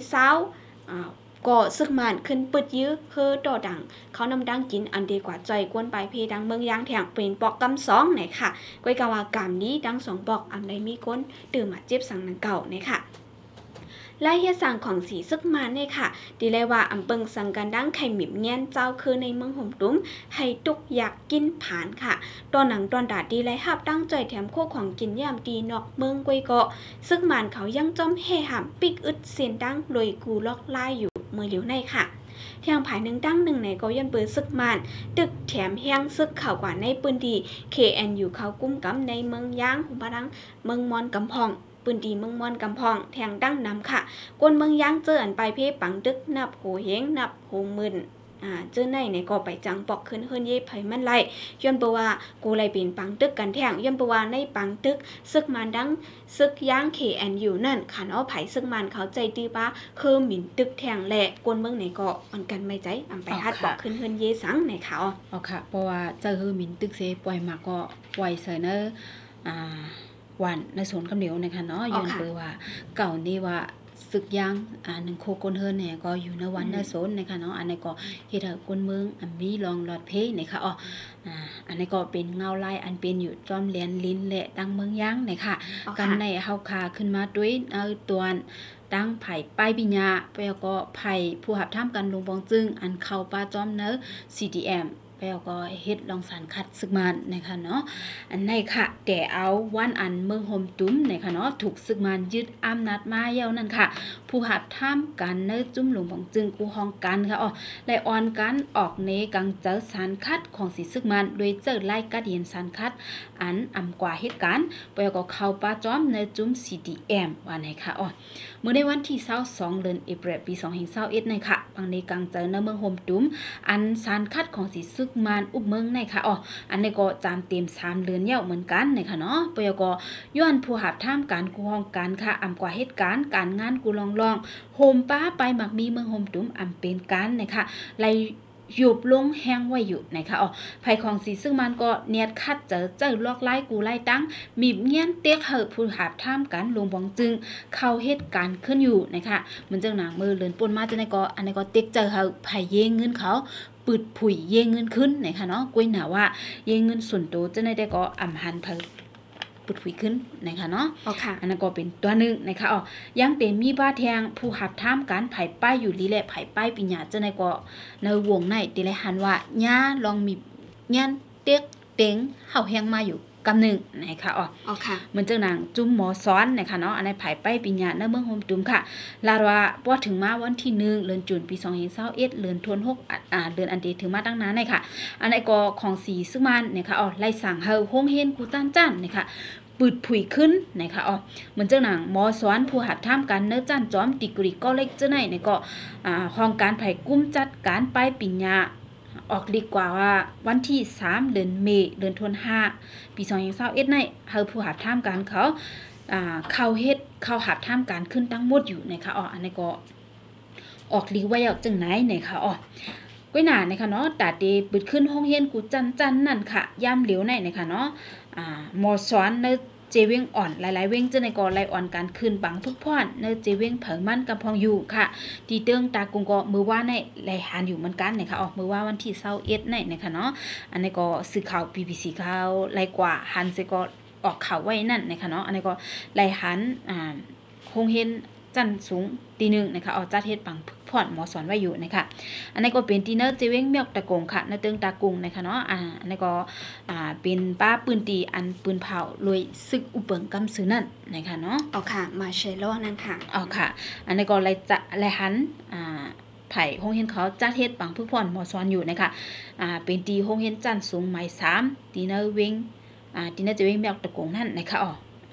20ก็ซึกมันขึ้นปึดยื้อเฮอต่อดังเขานำดังกินอันดีกว่าใจกวนปลายเพดังเมืองยางแถงเป็นโปรแกรม2ไหนค่ะก้อยกะว่ากามนี้ดัง2บอกอำไลมีก้นตื่นมาเจ็บสังหนังเก่าเนี่ยค่ะไล่เฮ็ดสั่งของสีซึกมาเนี่ยค่ะดีเลยว่าอำเปิงสั่งกันดังไข่หมิบเงี้ยนเจ้าคือในเมืองห่มตุ้มให้ตุกอยากกินผ่านค่ะตอนหนังตอนดาดีเลยฮับตั้งใจแถมโคของกินย่ำดีนอกเมืองกวยเกาะซึกมันเขายังจอมแห่หำปิกอึดเสียนดังลอยกูล็อกไล่อยู่เมื่อเหลียวในค่ะเที่ยงภายหนึ่งดังหนึ่งในก็ยันเปิดซึกมันตึกแถมแห้งซึกข่าวกว่าในปืนดี KNU เขากุ้มกำในเมืองย่างหุบดังเมืองมอนกำพองปืนดีเมืองมอนกำพองแทงดั้งนำค่ะกวนเมืองย่างเจออันไปเพปังดึกนับโหเฮงนับโหมื่นเจอในก็ไปจังปอกขึ้นเฮิรนเย่ไผมันไล่ย้อนเปว่ากูไล่เป็นปังตึกกันแทงย้อนเปว่าในปังตึกซึกมันดังซึกย่าง KNU นั่นขันเอาไผซึกมันเขาใจตื้อป้าคือหมิ่นตึกแทงแหละกวนเมืองไหนก็มันกันไม่ใจอำไปฮัดปอกขึ้นเฮิรนเย่สังในเขาค่ะเพราะว่าเจอคือหมิ่นตึกเสปล่อยมาก็ปล่อยเสยเนวันในสวนกำเหนียวนะคะเนาะยืนเปว่าเก่านี่ว่าศึกยางหนึ่งโคกนเฮิรนเนี่ยก็อยู่ในวันในโซนนะคะเนาะอันนี้ก็เฮ็ดให้คนเมืองมีลองหลอดเพนะคะอันนี้ก็เป็นเงาลายอันเป็นอยู่จอมเลียนลิ้นและดังเมืองย่างนะคะกันในเฮาคาขึ้นมาด้วยตัวดังไผ่ป้ายปิญญาไปก็ไผ่ผู้หับท่ามกันลงบองจึงอันเข้าป้าจอมเนอ CDMไปก็เฮ็ดลองสารคัดซึกมันนะคะเนาะอันในค่ะแต่เอาวันอันเมืองโฮมตุ้มนะคะเนาะถูกซึกมันยึดอำนาจมาเย้านั่นค่ะผู้หับท่ามกันเนจุ่มหลวงบองจึงกูห้องกันค่ะไล่ออนกันออกเนกังเจอสารคัดของสีซึกมันโดยเจอไล่กัดเย็นสารคัดอันอำกว่าเหตุการณ์ไปก็เข้าป้าจอมในจุ่ม CDM ว่าไหนค่ะเมื่อในวันที่22เดือนเอพฤลปี2021ในค่ะบางในกังเจอในเมืองโฮมตุ้มอันสารคัดของสีซึกมันอุบเมืองในค่ะอันนี้ก็จามเต็ม3เดือนเย้าเหมือนกันนะคะเนาะปยก็ย้อนผู้หับท่ามการกูห้องการค่ะอำกว่าเหตุการณ์การงานกูลองโฮมป้าไปมักมีเมืองโฮมตุ้มอำเป็นการนะคะไล่หยุบลงแห้งไว้อยู่นะคะภัยของสีซึ่งมันก็เนียดคัดเจอลอกไล่กูไล่ตั้งมีเงี้ยนเตี้ยเหอผู้หับท่ามกันลงบองจึงเข้าเหตุการณ์ขึ้นอยู่นะคะเหมือนจังหนังมือเลือนปนมาจะในก็อันนี้ก็เต็กเจอเหอภัยเย่งเงินเขาปืดผุยเย่งเงินขึ้นนะคะเนาะกุ้ยหนาว่าเย่งเงินส่วนตัวจะได้ก็อำหันเพิ่ปุดผุยขึ้นนะคะเนาะอันนั้นก็เป็นตัวหนึ่งนะคะยังเต็มมีบ้าแทงผู้หับท่ามกันไผ่ป้ายอยู่ลีแหละไผ่ป้ายปิญญาจะในก็ในวงในติเลยหันว่าย่าลองมียันเต็กเต็งเห่าแหงมาอยู่กำหนึ่งนะคะเหมือนเจ้านางจุ้มหมอซ้อนนะคะเนาะอันในไผ่ป้ายปิญญาในเมืองโฮมตุ้มค่ะลาว่าพอถึงมาวันที่1เดือนจุนปี2021เดือนธันวาคมเดือนอันเดถึงมาตั้งนานเลยค่ะอันในก็ของสีซึ่งมันนะคะไล่สั่งเฮาโฮงเฮนกูจ้านนะคะปืดผุยขึ้นนะคะเหมือนเจ้าหนังหมอสอนผู้หัดท่ามกันเนื้อจันจอมติกรีก็เล็กเจ้าไหนเนี่ยก็ห้องการไผ่กุ้มจัดการป้ายปิญญาออกดีกว่าว่าวันที่3เดือนเมษเดือนธันวาคมปี2021ในเฮาผู้หัดท่ามกันเขาเข้าหัดท่ามกันขึ้นตั้งหมดอยู่นะคะอันนี้ก็ออกลีไว้จังไหนนะคะก้อยหนานะคะเนาะตาเดบึดขึ้นห้องเฮียนกูจันนั่นค่ะย่ำเหลียวในนะคะเนาะหมอสอนในเจเวงอ่อนหลายๆเวงจะในกอไลอ่อนการคืนบังทุกพ่อนในเจเวงเผิงมันกับพองอยู่ค่ะตีเติงตากุงก็มือว่าในไหลหันอยู่เหมือนกันนะคะมือว่าวันที่21ในนะคะเนาะอันนี้ก็สื่อข่าว BBC ข่าวไหลกว่าหันเสก็ออกข่าวไว้นั่นนะคะเนาะอันนี้ก็ไหลหันคงเห็นจันสูงตีหนึ่งนะคะจัดเฮ็ดปังผ่อนหมอสอนไว้อยู่นะคะอันนี้ก็เป็นตีเนอร์เจเว้งเมียกตะกงค่ะในเติงตากุงนะคะเนาะอันนี้ก็เป็นป้าปืนตีอันปืนเผาลอยซึกอุเปิงกำซื้อนั่นนะคะเนาะค่ะมาเชโลนั่นค่ะค่ะอันนี้ก็ไล่หันไผ่โฮงเฮียนเขาจัดเฮ็ดปังพึ่งผ่อนหมอสอนอยู่นะคะเป็นตีโฮงเฮียนจันสูงหมาย3ตีเนอร์เว้งตีเนอร์เจเว้งเมียกตะกงนั่นนะคะ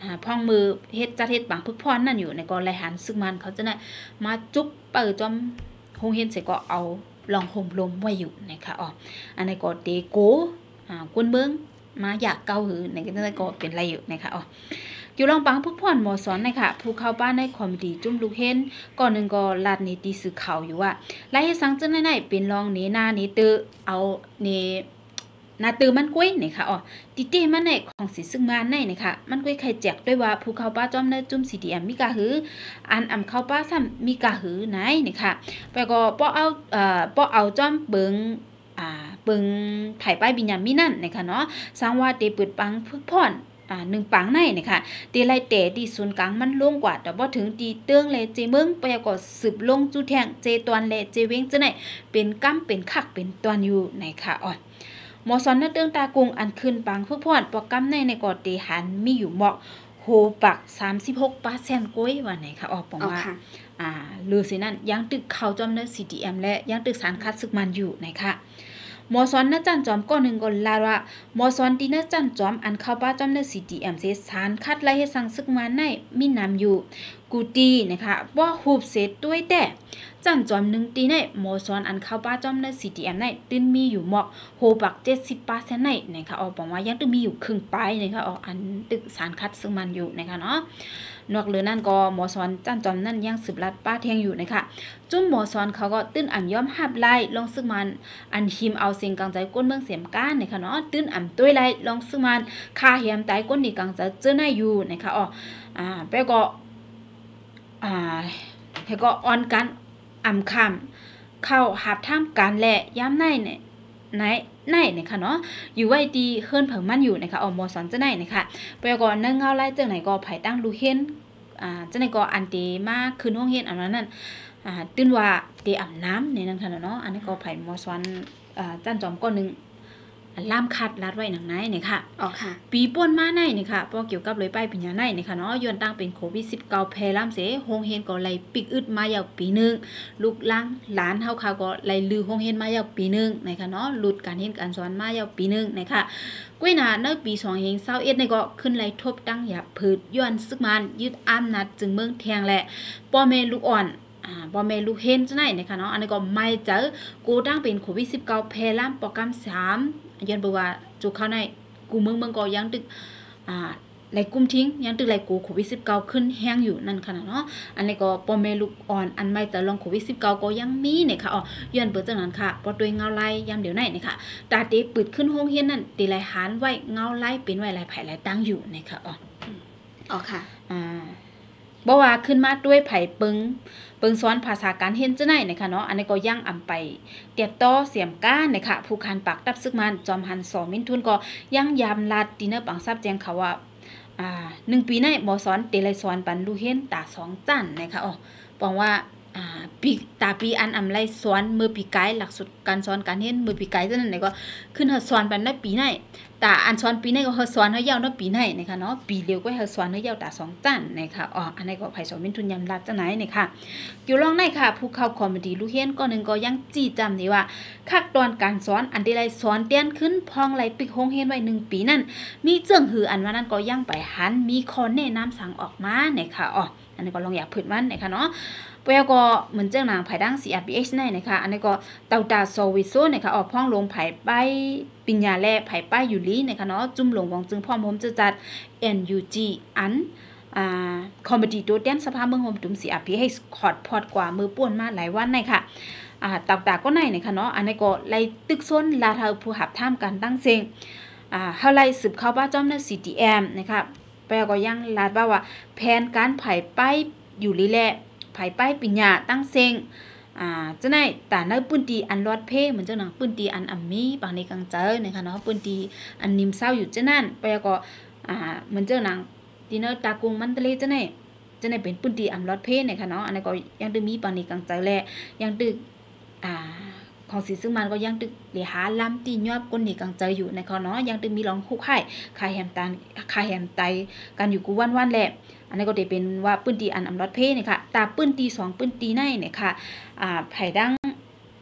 พ่องมือเฮ็ดจัดเฮ็ดบางพึกพรนั่นอยู่ในกอไหลหันซึ่งมันเขาจะได้มาจุ๊บเปิดจอมโรงเรียนเสร็จก็เอาลองห่มลมไว้อยู่นะคะอันนี้ก็เตโกกวนเมืองมาอยากเกาหือในก็เป็นไรอยู่นะคะอยู่ลองปังพึกพรหมอสอนนะคะผู้เข้าบ้านในคอมมิตี้จุ่มลูกเห็นก่อนหนึ่งก็ลาดเนตีสื่อข่าวอยู่ว่าไล่ให้สังจังไหนเป็นรองเนนาเนเตอเอาเนนาตือมันกุ้ยนะคะติเต้มันในของสีซึ่งมาในนะคะมันกุ้ยใครแจกด้วยว่าผู้เข้าป้าจอมในจุ่มสีดีมีกาหืออันเข้าป้าซ้ำมีกาหือไหนนะคะไปก็ป้อเอาจอมเบิงไผ่ป้ายบิญญามีนั่นนะคะเนาะสร้างว่าเตเปิดปังพึกพร1ปังในนะคะตีไล่เตะที่ศูนย์กลางมันลงกว่าแต่บ่ถึงตีเตื้องเลยเจเมืองไปก็สืบลงจูแทงเจตวนเลยเจเวงจังไหนเป็นกั้มเป็นคักเป็นตวนอยู่นะคะหมอสอนนักเตื้องตากรุงอันขึ้นปังพึกพรปอกกั้มในกอเตหันมีอยู่เหมาะโหปัก 36% ก้อยว่าไหนคะปองว่าลือสินั่นยังตึกเข้าจอมใน CDM และยังตึกสารคัดซึกมันอยู่นะคะหมอสอนนะจันจอมก็หนึ่งก็ลาว่าหมอสอนตีนะจันจอมอันเข้าป้าจอมใน CDM เสสารคัดไล่ให้สั่งซึกมาในมีนำอยู่กูตีนะคะว่าหูบเสร็จด้วยแต่จันจอม1ตีในหมอสอนอันเข้าป้าจอมใน CDM ในตื้นมีอยู่เหมาะโหบัก 70% ในนะคะบอกว่ายังตึกมีอยู่ครึ่งปลายนะคะอันตึกสารคัดซึกมันอยู่นะคะเนาะนอกเหลือนั่นก็หมอสอนจันจอมนั่นยังสืบลัดป้าเทียงอยู่นะคะจุ่มหมอสอนเขาก็ตื้นอ่ำย้อมหับไล่ลองซึ่งมันอันหิมเอาสิ่งกลางใจก้นเมืองเสียมก้านนะคะเนาะตื้นอ่ำต้วยไล่ลองซึ่งมันคาเหียมไตก้นนี่กลางใจเจอหน้าอยู่นะคะไปก็ให้ก็ออนกันอ่ำคำเข้าหับท่ามการแหละย้ำในเนี่ยในนะคะเนาะอยู่ไว้ดีเฮิรนเผิงมันอยู่นะคะหมอสอนจะไหนนะคะไปก่อนเนื่องเงาไล่เจ้าไหนก็ไผ่ตั้งลูเห็นจะไหนก็อันเตมาคืนห้องเห็นอันนั้นตื่นว่าเตอาบน้ำในนั้นค่ะเนาะอันนี้ก็ไผ่หมอสอนจันจอมก้อนหนึ่งล่ามคัดรัดไว้หนังไหนเนี่ยค่ะค่ะปีป่นมาในเนี่ยค่ะพอเกี่ยวกับเลยป้ายปัญญาในเนี่ยค่ะเนาะย้อนตั้งเป็นโควิด19แพร่ล่ามเสโรงเรียนก็ไล่ปิกอึดมายาวปีนึงลูกหลานเฮาค่ะก็ไล่ลือโรงเรียนมายาวปีนึงนะคะเนาะหลุดการเรียนการสอนมายาวปีนึงนะคะกุ้ยหน้าในปี2021เนี่ยก็ขึ้นไล่ทบตั้งหยาผืดย้อนซึกมันยึดอำนาจจึงเมืองแทงแหละพ่อแม่ลูกอ่อนบ่แม่ลูกเห็นจังไหนนะคะเนาะอันนี้ก็ไม่เจอกูตั้งเป็นโควิด19แพร่ล่ามโปรแกรม3ย้อนบอกว่าจุเข้าในกูเมืองก็ยังตึกไหลกุมทิ้งยังตึกไหลกูโควิด19ขึ้นแห้งอยู่นั่นค่ะเนาะอันนี้ก็พ่อแม่ลูกอ่อนอันไม่แต่ลองโควิด19ก็ยังมีเนี่ยค่ะย้อนเปิดจังนั้นค่ะบ่ด้วยเงาไล่ยามเดี๋ยวไหนนี่ค่ะตาเตปืดขึ้นโรงเรียนนั่นตีไหลหานไว้เงาไล่เป็นไว้ไหลไผไหลตั้งอยู่เนี่ยค่ะค่ะบ่ว่าขึ้นมาด้วยไผเปิงสอนภาษาการเฮ็ดจังได๋นะคะเนาะอันนี้ก็ยังอำไปเตียบต่อเสียมก้านนะคะผู้คันปักตับซึกมันจอมหัน2มินทุนก็ยังยามลาดติเนอร์ปังซับแจ้งเขาว่า1ปีในหมอสอนเตไลสอนปันลูเห็นตา2จั่นนะคะบอกว่าปีอันอำไลสอนมือปีกายหลักสูตรการสอนการเฮ็ดมือปีกายจังนั้นก็ขึ้นเฮาสอนปันได้ปีในตาอันสอนปีในก็เฮาสอนเฮายาวเนาะปีในนะคะเนาะปีเดียวก็เฮาสอนเฮายาวตา2จั่นนะคะอันนี้ก็ไผ2มินทุนยำรัดจังไหนนะคะอยู่ลองในค่ะผู้เข้าคอมมิตี้ลูเห็นก็นึงก็ยังจี้จำนี่ว่าคักตอนการสอนอันที่ไลสอนเตียนขึ้นพองไลปิกโรงเรียนไว้1ปีนั้นมีเจิงหืออันว่านั้นก็ยังไปหันมีข้อแนะนำสั่งออกมานะคะอันนี้ก็ลองอยากพูดมันนะคะเนาะเปล่าก็เหมือนเจ้าหนังไผ่ดัง CRPH ในนะคะอันนี้ก็เตาตาโซวิโซนะคะพ้องลงไผ่ป้ายปิญญาแลไผ่ป้ายอยู่ลีนะคะเนาะจุ่มหลงวงจึงพร้อมผมจะจัด NUG อันคอมมิตี้ตัวเต้นสภาเมืองโฮมตุ่ม CRPH คอร์ดพอดกว่ามือป่วนมาหลายวันในค่ะเตาตาก็ในนะคะเนาะอันนี้ก็ไล่ตึกซ้นลาเธอผู้หับท่ามกันตั้งเซงเฮาไล่สืบเข้าบ้าจ้อมใน CTM นะคะแปลก็ยังลาดว่าแผนการไผ่ป้ายอยู่ลีแลไผ่ป้ายปิญญาตั้งเซงจะไหนแต่ในปืนตีอันรอดเพ่เหมือนเจ้าหนังปืนตีอันอัมมี่บางในกังเจอนะคะเนาะปืนตีอันนิมเศร้าอยู่เจ้านั่นไปก็เหมือนเจ้าหนังตีเนอร์ตากุงมันทะเลจะไหนเป็นปืนตีอันรอดเพ่นะคะเนาะอันนี้ก็ยังตึกมีบางในกังเจอแหละยังตึกของสีซึ่งมันก็ยังตึกเหลียหาล้ำตียอดก้นหนีกังเจออยู่นะคะเนาะยังตึกมีรองคุกไข่คาแฮมไตกันอยู่กูวันแหละอันนี้ก็จะเป็นว่าปืนตีอันอำรอดเพ่เนี่ยค่ะตาปืนตี2ปืนตีในเนี่ยค่ะไผ่ดังพ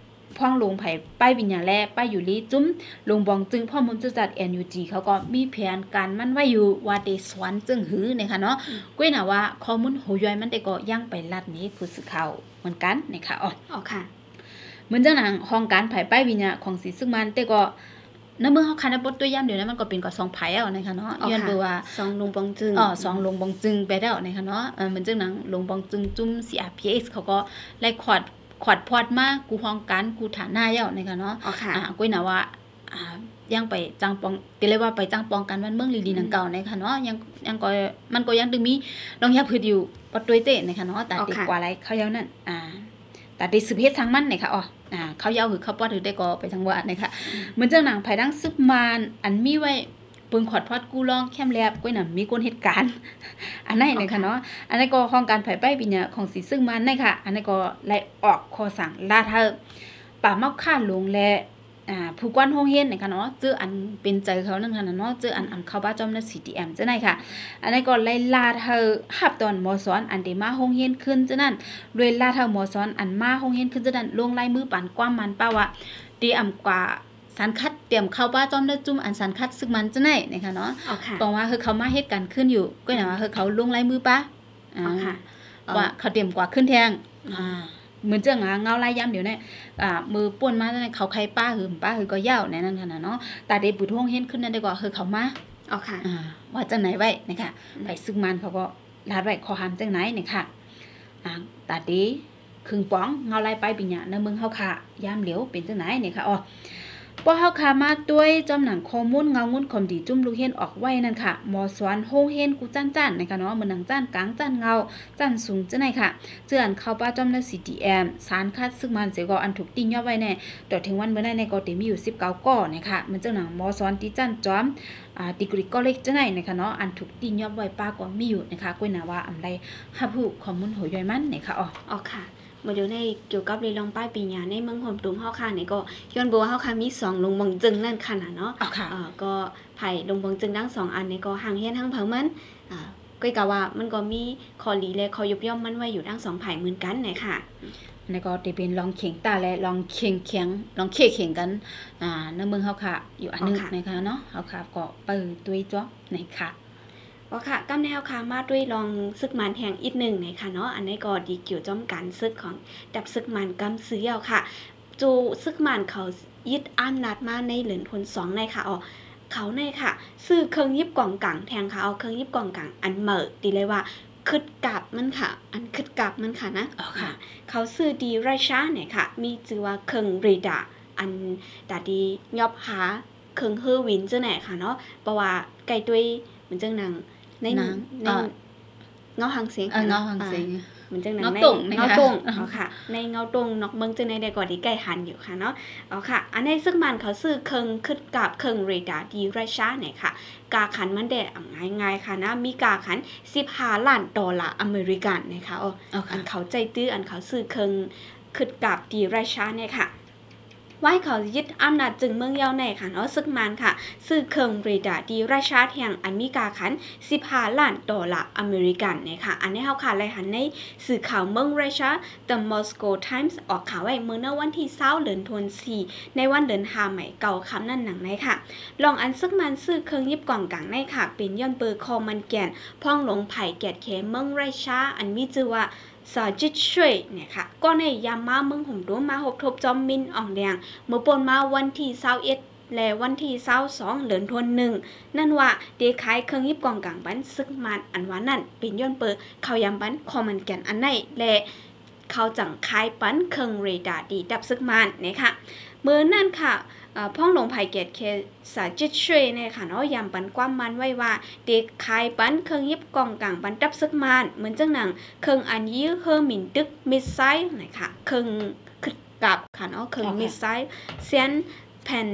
พ่องลงไผ่ป้ายวิญญาแลป้ายอยู่ลีจุ้มลงบองจึงพ่อมุมจุจัด NUG เขาก็มีแผนการมันไว้อยู่ว่าเดสวนจึงหือนะคะเนาะก้วยน่ะว่าข้อมูลโหย่อยมันได้ก็ย่างไปลัดนี้ผู้สื่อข่าวเหมือนกันนะคะอ๋อค่ะเหมือนจังหนังห้องการไผ่ป้ายวิญญาของสีซึ่งมันแต่ก็ในเมื่อเขาคันบทตัวย่ำเดี๋ยวนั้นมันก็เป็นกับ2ไผ่เอานะคะเนาะย้อนดูว่า 2ลงบองจึง 2ลงบองจึงไปแล้วนะคะเนาะเหมือนจังหนังลงบองจึงจุ้ม CRPX เขาก็ไล่ขวดพอดมากูห้องการกูฐานหน้าเย้านะคะเนาะก้อยน่ะว่ายังไปจังปองติเลยว่าไปจังปองกันวันเมืองลีๆนังเก่านะคะเนาะยังก็มันก็ยังดึงมีลองยับพืชอยู่ปดด้วยเตะนะคะเนาะแต่ติกว่าไรเขาเย้านั่นแต่ติสืบเฮ็ดทางมันนะคะเขาเย้าคือเขาปอดถือได้ก็ไปทางว่านะคะเหมือนจังหนังไผดังซึกมานอันมีไว้ปึงขอดพอดกูลองแคมแลบก้อยน่ะมีคนเหตุการณ์อันนั้นนะคะเนาะอันนั้นก็ของการไผป้ายปิญญาของสีซึ่งมันนะคะอันนั้นก็ไล่ออกข้อสั่งลาเธอป่าเมาค่าลงและผู้กวนโรงเรียนนะคะเนาะเจออันเป็นใจเขานั่นค่ะเนาะเจออันเข้าบ้านจอมนะ CTM จังได๋ค่ะอันนั้นก็ไล่ลาเธอหับตอนหมอสอนอันได้มาโรงเรียนขึ้นจังนั้นด้วยลาเธอหมอสอนอันมาโรงเรียนขึ้นจังนั้นลงลายมือปานความมันป้าว่าดีอำกว่าสันคัดเตรียมเข้าบ้านจอมได้จุ่มอันสันคัดซึกมันจังได๋นะคะเนาะบอกว่าคือเขามาเฮ็ดกันขึ้นอยู่ก็น่ะว่าคือเขาลงลายมือป้าว่าเขาเตรียมกว่าขึ้นแทงเหมือนจังเงาลายย่ำเดี๋ยวนี้มือป่วนมาเนี่ยเขาใครป้าหือก็ยาวในนั้นขนาดเนาะแต่เด็กบุตรห้องเห็นขึ้นนั่นได้กว่าคือเขามาค่ะว่าจังไหนไว้นะคะไปซึ่งมันเขาก็ลาดไว้ขอหามจังไหนเนี่ยค่ะแต่ดีครึ่งป้องเงาลายไปปิญญาในเมืองเฮาค่ะย่ำเหลียวเป็นจังไหนเนี่ยค่ะพอเฮาค่ะมาด้วยจอมหนังข้อมูลเงางุ้นคอมดีจุ่มลูกเห็นออกไว้นั่นค่ะหมอสอนโฮงเห็นกูจ้านนะคะเนาะเหมือนหนังจ้านกลางจ้านเงาจ้านสูงจังไหนค่ะเจือนเข้าป้าจอมนะ CTM สารคัดซึ่งมันเสียก็อันถูกติ้งย่อไว้แน่ต่อถึงวันเมื่อใดในก็ติมีอยู่19ก้อนะคะเหมือนจังหนังหมอสอนที่จ้านจอมดีกรีก็เล็กจังไหนนะคะเนาะอันถูกติ้งย่อไว้ป้าก็มีอยู่นะคะก้อยน่ะว่าอำไดฮับฮู้ข้อมูลโหย่อยมันนะคะค่ะมาดูในเกี่ยวกับเรื่องป้ายปิญญาในเมืองโฮมตุมเฮาค่ะนี่ก็ย้อนบ่ว่าเฮาค่ะมี2ลงบองจึงนั่นค่ะเนาะก็ไผลงบองจึงทั้ง2อันนี่ก็ห่างเฮียนห่างเผามันก็กะว่ามันก็มีข้อดีและข้อยกย่อมมันไว้อยู่ทั้ง2ไผเหมือนกันนะคะนี่ก็ได้เป็นลองเข่งตาและลองเข่งลองเข่งกันในเมืองเฮาค่ะอยู่อันนึงนะคะเนาะเฮาค่ะก็เปิดด้วยจ้ะนะคะค่ะกำแนวค่ะมาด้วยลองซึกมันแห่งอีกหนึ่งนะคะเนาะอันนี้ก็ดีเกี่ยวจ้อมการซึกของดับซึกมันกำซื้อเอาค่ะจูซึกมันเขายึดอำนาจมาในเหลือนทน2ในค่ะเขาในค่ะซื้อเครื่องยิบกล่องกังแทงค่ะเอาเครื่องยิบกล่องกังอันเหมิดดีเลยว่าคึดกลับมันค่ะอันคึดกลับมันค่ะนะค่ะเขาซื้อดีไรชาเนี่ยค่ะมีชื่อว่าเครื่องเรดาร์อันดาดียอบหาเครื่องเฮอร์วินเจ้าไหนค่ะเนาะเพราะว่าไก่ด้วยเหมือนจังหนังในเงาหางเสียงเงาหางเสียงเหมือนจังหนังในเงาตงค่ะในเงาตงนอกเมืองจังในได้ก่อนที่ใกล้หันอยู่ค่ะเนาะค่ะอันนี้ซึ่งมันเขาซื้อเครื่องขึ้นกับเครื่องเรดาร์ดีไรชาเนี่ยค่ะกาขันมันได้ง่ายๆค่ะนะมีกาขัน$15 ล้านอเมริกันนะคะอันเขาใจตื้ออันเขาซื้อเครื่องขึ้นกับดีไรชาเนี่ยค่ะไว้เขายึดอำนาจจึงเมืองเยาในค่ะเนาะซึกมันค่ะซื้อเครื่องเรดาร์ดีราชาแห่งอเมริกาขัน$15 ล้านอเมริกันนะคะอันนี้เฮาค่ะรายหันในสื่อข่าวเมืองราชา The Moscow Times ออกข่าวไว้เมื่อวันที่20เดือนธันวาคมในวันเดือน5ใหม่เก่าคำนั่นหนังในค่ะลองอันซึกมันซื้อเครื่องยิบกล่องกลางในค่ะเป็นย้อนเบอร์คอมันแก่นพ่องหลงไผ่แกดแขเมืองราชาอันมีชื่อว่าสาจิตช่วยเนี่ยค่ะก็ในยามมาเมืองห่มรั้วมาหบทบจอมมินอ่องแดงเมื่อปนมาวันที่21และวันที่22เดือนธันวาคมนั่นว่าเดขายเครื่องยิบกองกลางบันซึกมันอันว่านั่นเป็นย้อนเปิดเขายามบันคอมันแก่นอันไหนและเขาจังขายปันเครื่องเรดาร์ดีดับซึกมันเนี่ยค่ะเมื่อนั่นค่ะพ่องหลงไผ่เกียรติเคสาจิตช่วยเนี่ยค่ะเนาะยามปันความมันไว้ว่าเด็กขายปันเครื่องยิบกองกลางบันดับซึกมันเหมือนจังหนังเครื่องอันยื้อเฮอร์มินดึกมิสไซล์นะคะเครื่องขึ้นกับค่ะเนาะเครื่องมิสไซล์เซียนแผ่น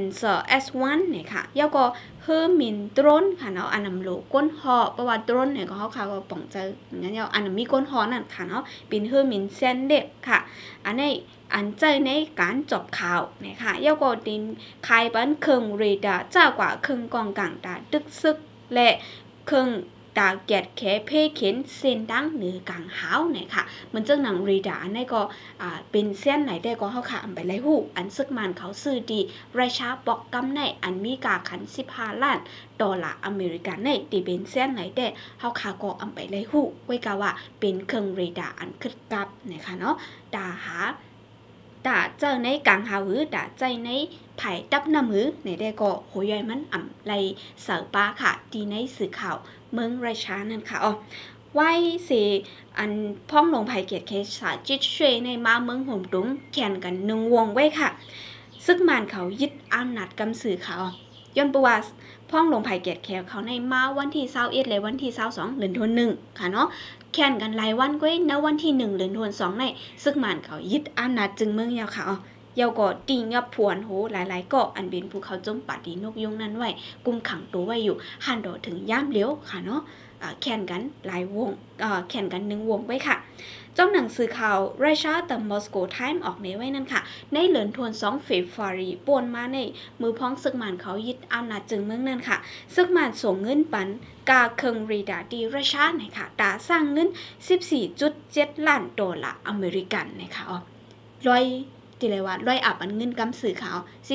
S1 เนี่ยค่ะแล้วก็เฮอร์มินโดรนค่ะเนาะอันนำโลก้นหอเพราะว่าโดรนเนี่ยก็เขาก็ป่องใจงั้นแล้วอันมีก้นหอนั่นค่ะเนาะเป็นเฮอร์มินเซียนเด็กค่ะอันนี้อันใจในการจบข่าวนะคะแล้วก็ดินขายบันเครื่องเรดาร์จ้ากว่าเครื่องกองกลางตาดึกซึกและเครื่องตาเกียดแขเพ่เข็นเส้นดังเหนือกลางหาวเนี่ยค่ะมันเจ้าหนังรีดาอันนี้ก็เป็นเส้นไหนได้ก็เฮาค่ะอันไปไล่หูอันซึกมันเขาซื้อดีราชาบอกกำในอันมีกาขัน15 ล้านดอลลาร์อเมริกันในที่เป็นเส้นไหนได้เฮาค่ะก็อันไปไล่หูไว้กะว่าเป็นเครื่องรีดาอันคึดกับนะคะเนาะตาหาตาเจอในกลางหาวหรือตาใจในไผ่ดับน้ำมือในได้ก็โหยอยมันอ่ำไล่เสือป้าค่ะที่ในสื่อข่าวเมืองราชานั่นค่ะอ๋อไว้สิอันพ้องลงไผ่เกียรติเคสาจิตช่วยในมาเมืองห่มตุงแข่งกัน1 วงไว้ค่ะซึ่งมันเขายึดอำนาจกำสื่อเขาย้อนประวัติพ้องลงไผ่เกียรติแขกเขาในมาวันที่21และวันที่22เดือนธันวาคมค่ะเนาะแข่งกันหลายวันไว้ในวันที่1เดือนธันวาคมในซึ่งมันเขายึดอำนาจจึงเมืองยาวค่ะอ๋อยาวก็ติงยับพวนโหหลายๆก็อันเป็นภูเขาจมปาดีนกยุงนั้นไว้กุมขังตัวไว้อยู่หันโดถึงย่ามเลี้ยวค่ะเนาะแข่งกันหลายวงแข่งกัน1 วงไว้ค่ะเจ้าหนังสือข่าวราชาเดอะมอสโกไทม์ออกในไว้นั่นค่ะในเหลือนทวน2 เฟบรุรีป่วนมาในมือพ้องซึกมันเขายึดอำนาจจึงเมืองนั่นค่ะซึกมันส่งเงินปันกาเคิงรีดาดีราชาเนี่ยค่ะตาสร้างเงิน 14.7 ล้านดอลลาร์อเมริกันนะคะอ๋อที่เลยว่าอับอันเงินกำสื่อข่าว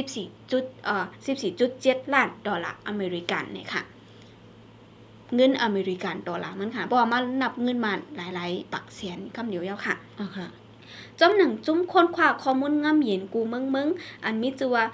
14.7 ล้านดอลลาร์อเมริกันเนี่ยค่ะเงินอเมริกันดอลลาร์มันค่ะเพราะว่ามานับเงินมาหลายๆปักเสียนคำเดียวค่ะค่ะจอมหนังจุ้มค้นคว้าข้อมูลงามเย็นกูเมืองอันมีชื่อว่า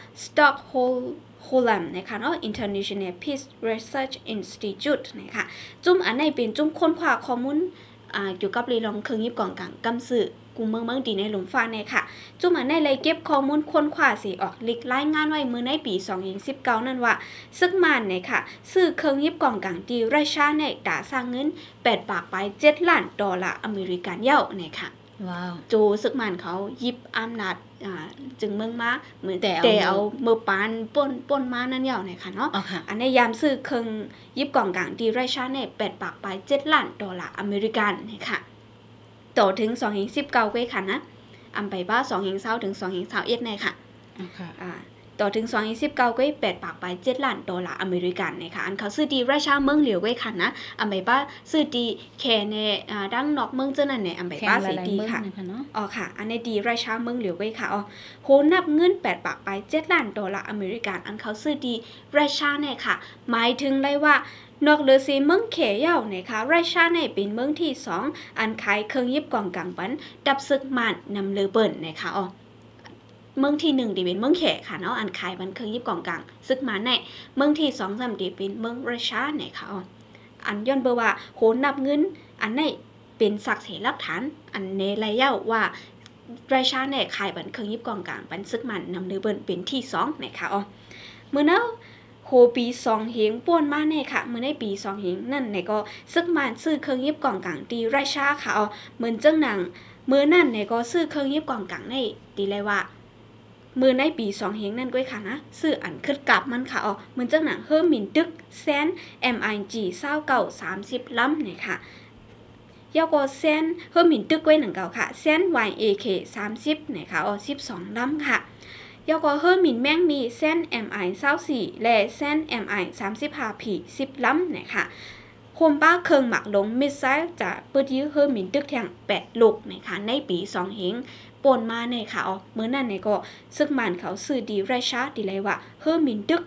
Stockholm นะคะเนาะ International Peace Research Institute นะคะจุ้มอันไหนเป็นจุ้มค้นคว้าข้อมูลเกี่ยวกับเรื่องเครื่องยิบกองกลางกำสื่อกูเมืองดีในหลุมฟ้าเนี่ยค่ะจุ่มอันในเลยเก็บข้อมูลค้นคว้าสิออกลิกรายงานไว้เมื่อในปี2019นั่นว่าซึกมันเนี่ยค่ะซื้อเครื่องยิบกองกลางดีราชาเนี่ยตาสร้างเงิน8 ปากไป7 ล้านดอลลาร์อเมริกันเย้าเนี่ยค่ะว้าวโจซึกมันเขายิบอำนาจจึงเมืองมาเหมือนแต่เอามือปานป้นมานั่นเย้าเนี่ยค่ะเนาะอันในยามซื้อเครื่องยิบกองกลางดีราชาเนี่ย8 ปากไป7 ล้านดอลลาร์อเมริกันเนี่ยค่ะต่อถึง2019ไว้ค่ะนะอำไปบ้า2020ถึง2021ในค่ะต่อถึง2019ก็8 ปากไป7 ล้านดอลลาร์อเมริกันนะคะอันเขาซื้อดีราชาเมืองเหลียวไว้ค่ะนะอำไปบ้าซื้อดีแค่ในดังนอกเมืองเจ้านั่นเนี่ยอำไปบ้าสีดีค่ะอ๋อค่ะอันในดีราชาเมืองเหลียวไว้ค่ะอ๋อโหนับเงิน8 ปากไป7 ล้านดอลลาร์อเมริกันอันเขาซื้อดีราชาเนี่ยค่ะหมายถึงได้ว่านอกเหลือสีเมืองเขยเย่านะคะราชาในเป็นเมืองที่2อันขายเครื่องยิบกองกลางปันดับซึกมันนำเลือเบิ่นนะคะอ๋อเมืองที่1ดีเป็นเมืองเขยค่ะเนาะอันขายบันเครื่องยิบกองกลางซึกมันในเมืองที่2 3ดีเป็นเมืองราชานะคะอ๋ออันย้อนเบอว่าโหนับเงินอันในเป็นสักเสหลักฐานอันในระยะว่าราชาในขายบันเครื่องยิบกองกลางปันซึกมันนำเลือเบิ่นเป็นที่2นะคะอ๋อเมื่อนั้นโหปี2 เหงป่วนมาเนี่ยค่ะเมื่อในปี2 เหงนั่นเนี่ยก็ซึกมันซื้อเครื่องยิบกองกลางตีราชาค่ะอ๋อเหมือนเจ้าหนังเมื่อนั่นเนี่ยก็ซื้อเครื่องยิบกองกลางในตีเลยว่าเมื่อในปี2 เหงนั่นก็ค่ะนะซื้ออันขึ้นกลับมันค่ะอ๋อเหมือนเจ้าหนังเฮิร์มินตึกแซน MIG 29 30 ลำเนี่ยค่ะยาวก็แซนเฮิร์มินตึกไว้หนังเก่าค่ะแซน YAK 30เนี่ยค่ะอ๋อ12 ลำค่ะยาวก็เฮิร์มินแม่งมีเส้น MI 24และเส้น MI 35P 10 ลำนะคะโคมป้าเครื่องหมักลงมิสไซล์จะเปิดยื้อเฮิร์มินตึกแทง8 ลูกนะคะในปี2 เหงป่นมาในค่ะอ๋อเมื่อนั้นเนี่ยก็ซึกมันเขาซื้อดีราชาดีเลยว่าเฮิร์มินตึ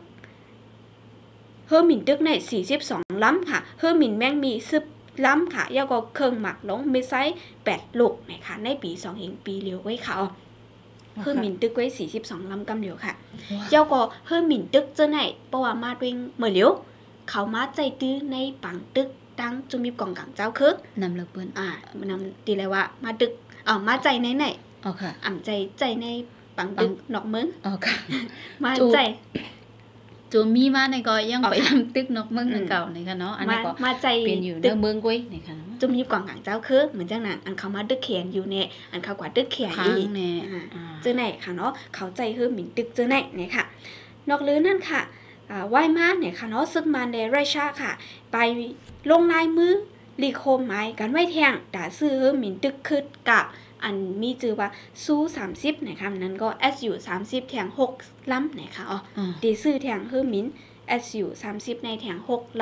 กใน42 ลำค่ะเฮิร์มินแม่งมี10 ลำค่ะยาวก็เครื่องหมักลงมิสไซล์8 ลูกนะคะในปี2 เหงปีเลียวไว้ค่ะอ๋อเฮิร์มินตึกไว้42 ลำกำเหลียวค่ะเจ้าก็เฮิร์มินตึกเจ้าไหนเพราะว่ามาด้วยเมื่อเหลียวเขามาใจตื้อในปังตึกตั้งจุมีกองกลางเจ้าคือนำเลิกเปิ้นนำตีเลยว่ามาตึกมาใจไหนอ๋อค่ะใจในปังตึกนอกเมืองอ๋อค่ะมาใจจูมีมาในก็ยังไปทำตึกนอกเมืองเก่านี่ค่ะเนาะอันนี้ก็มาใจเป็นอยู่ในเมืองกุ้ยนี่ค่ะจุมีกองกลางเจ้าคือเหมือนจังนั้นอันเขามาตึกแขนอยู่เนี่ยอันเขากว่าตึกแขนอีกเจ้าไหนค่ะเนาะเขาใจเฮิร์มินตึกเจ้าไหนเนี่ยค่ะนอกลือนั่นค่ะไหว้มาเนี่ยค่ะเนาะซึกมันในราชาค่ะไปลงลายมือลีโคมไม้กันไว้แทงด่าซื้อเฮิร์มินตึกขึ้นกับอันมีชื่อว่าซู30นะคะนั้นก็ SU 30แทง6 ลำนะคะอ๋อดีซื้อแทงเฮิร์มิน SU 30ในแทง6 ลำ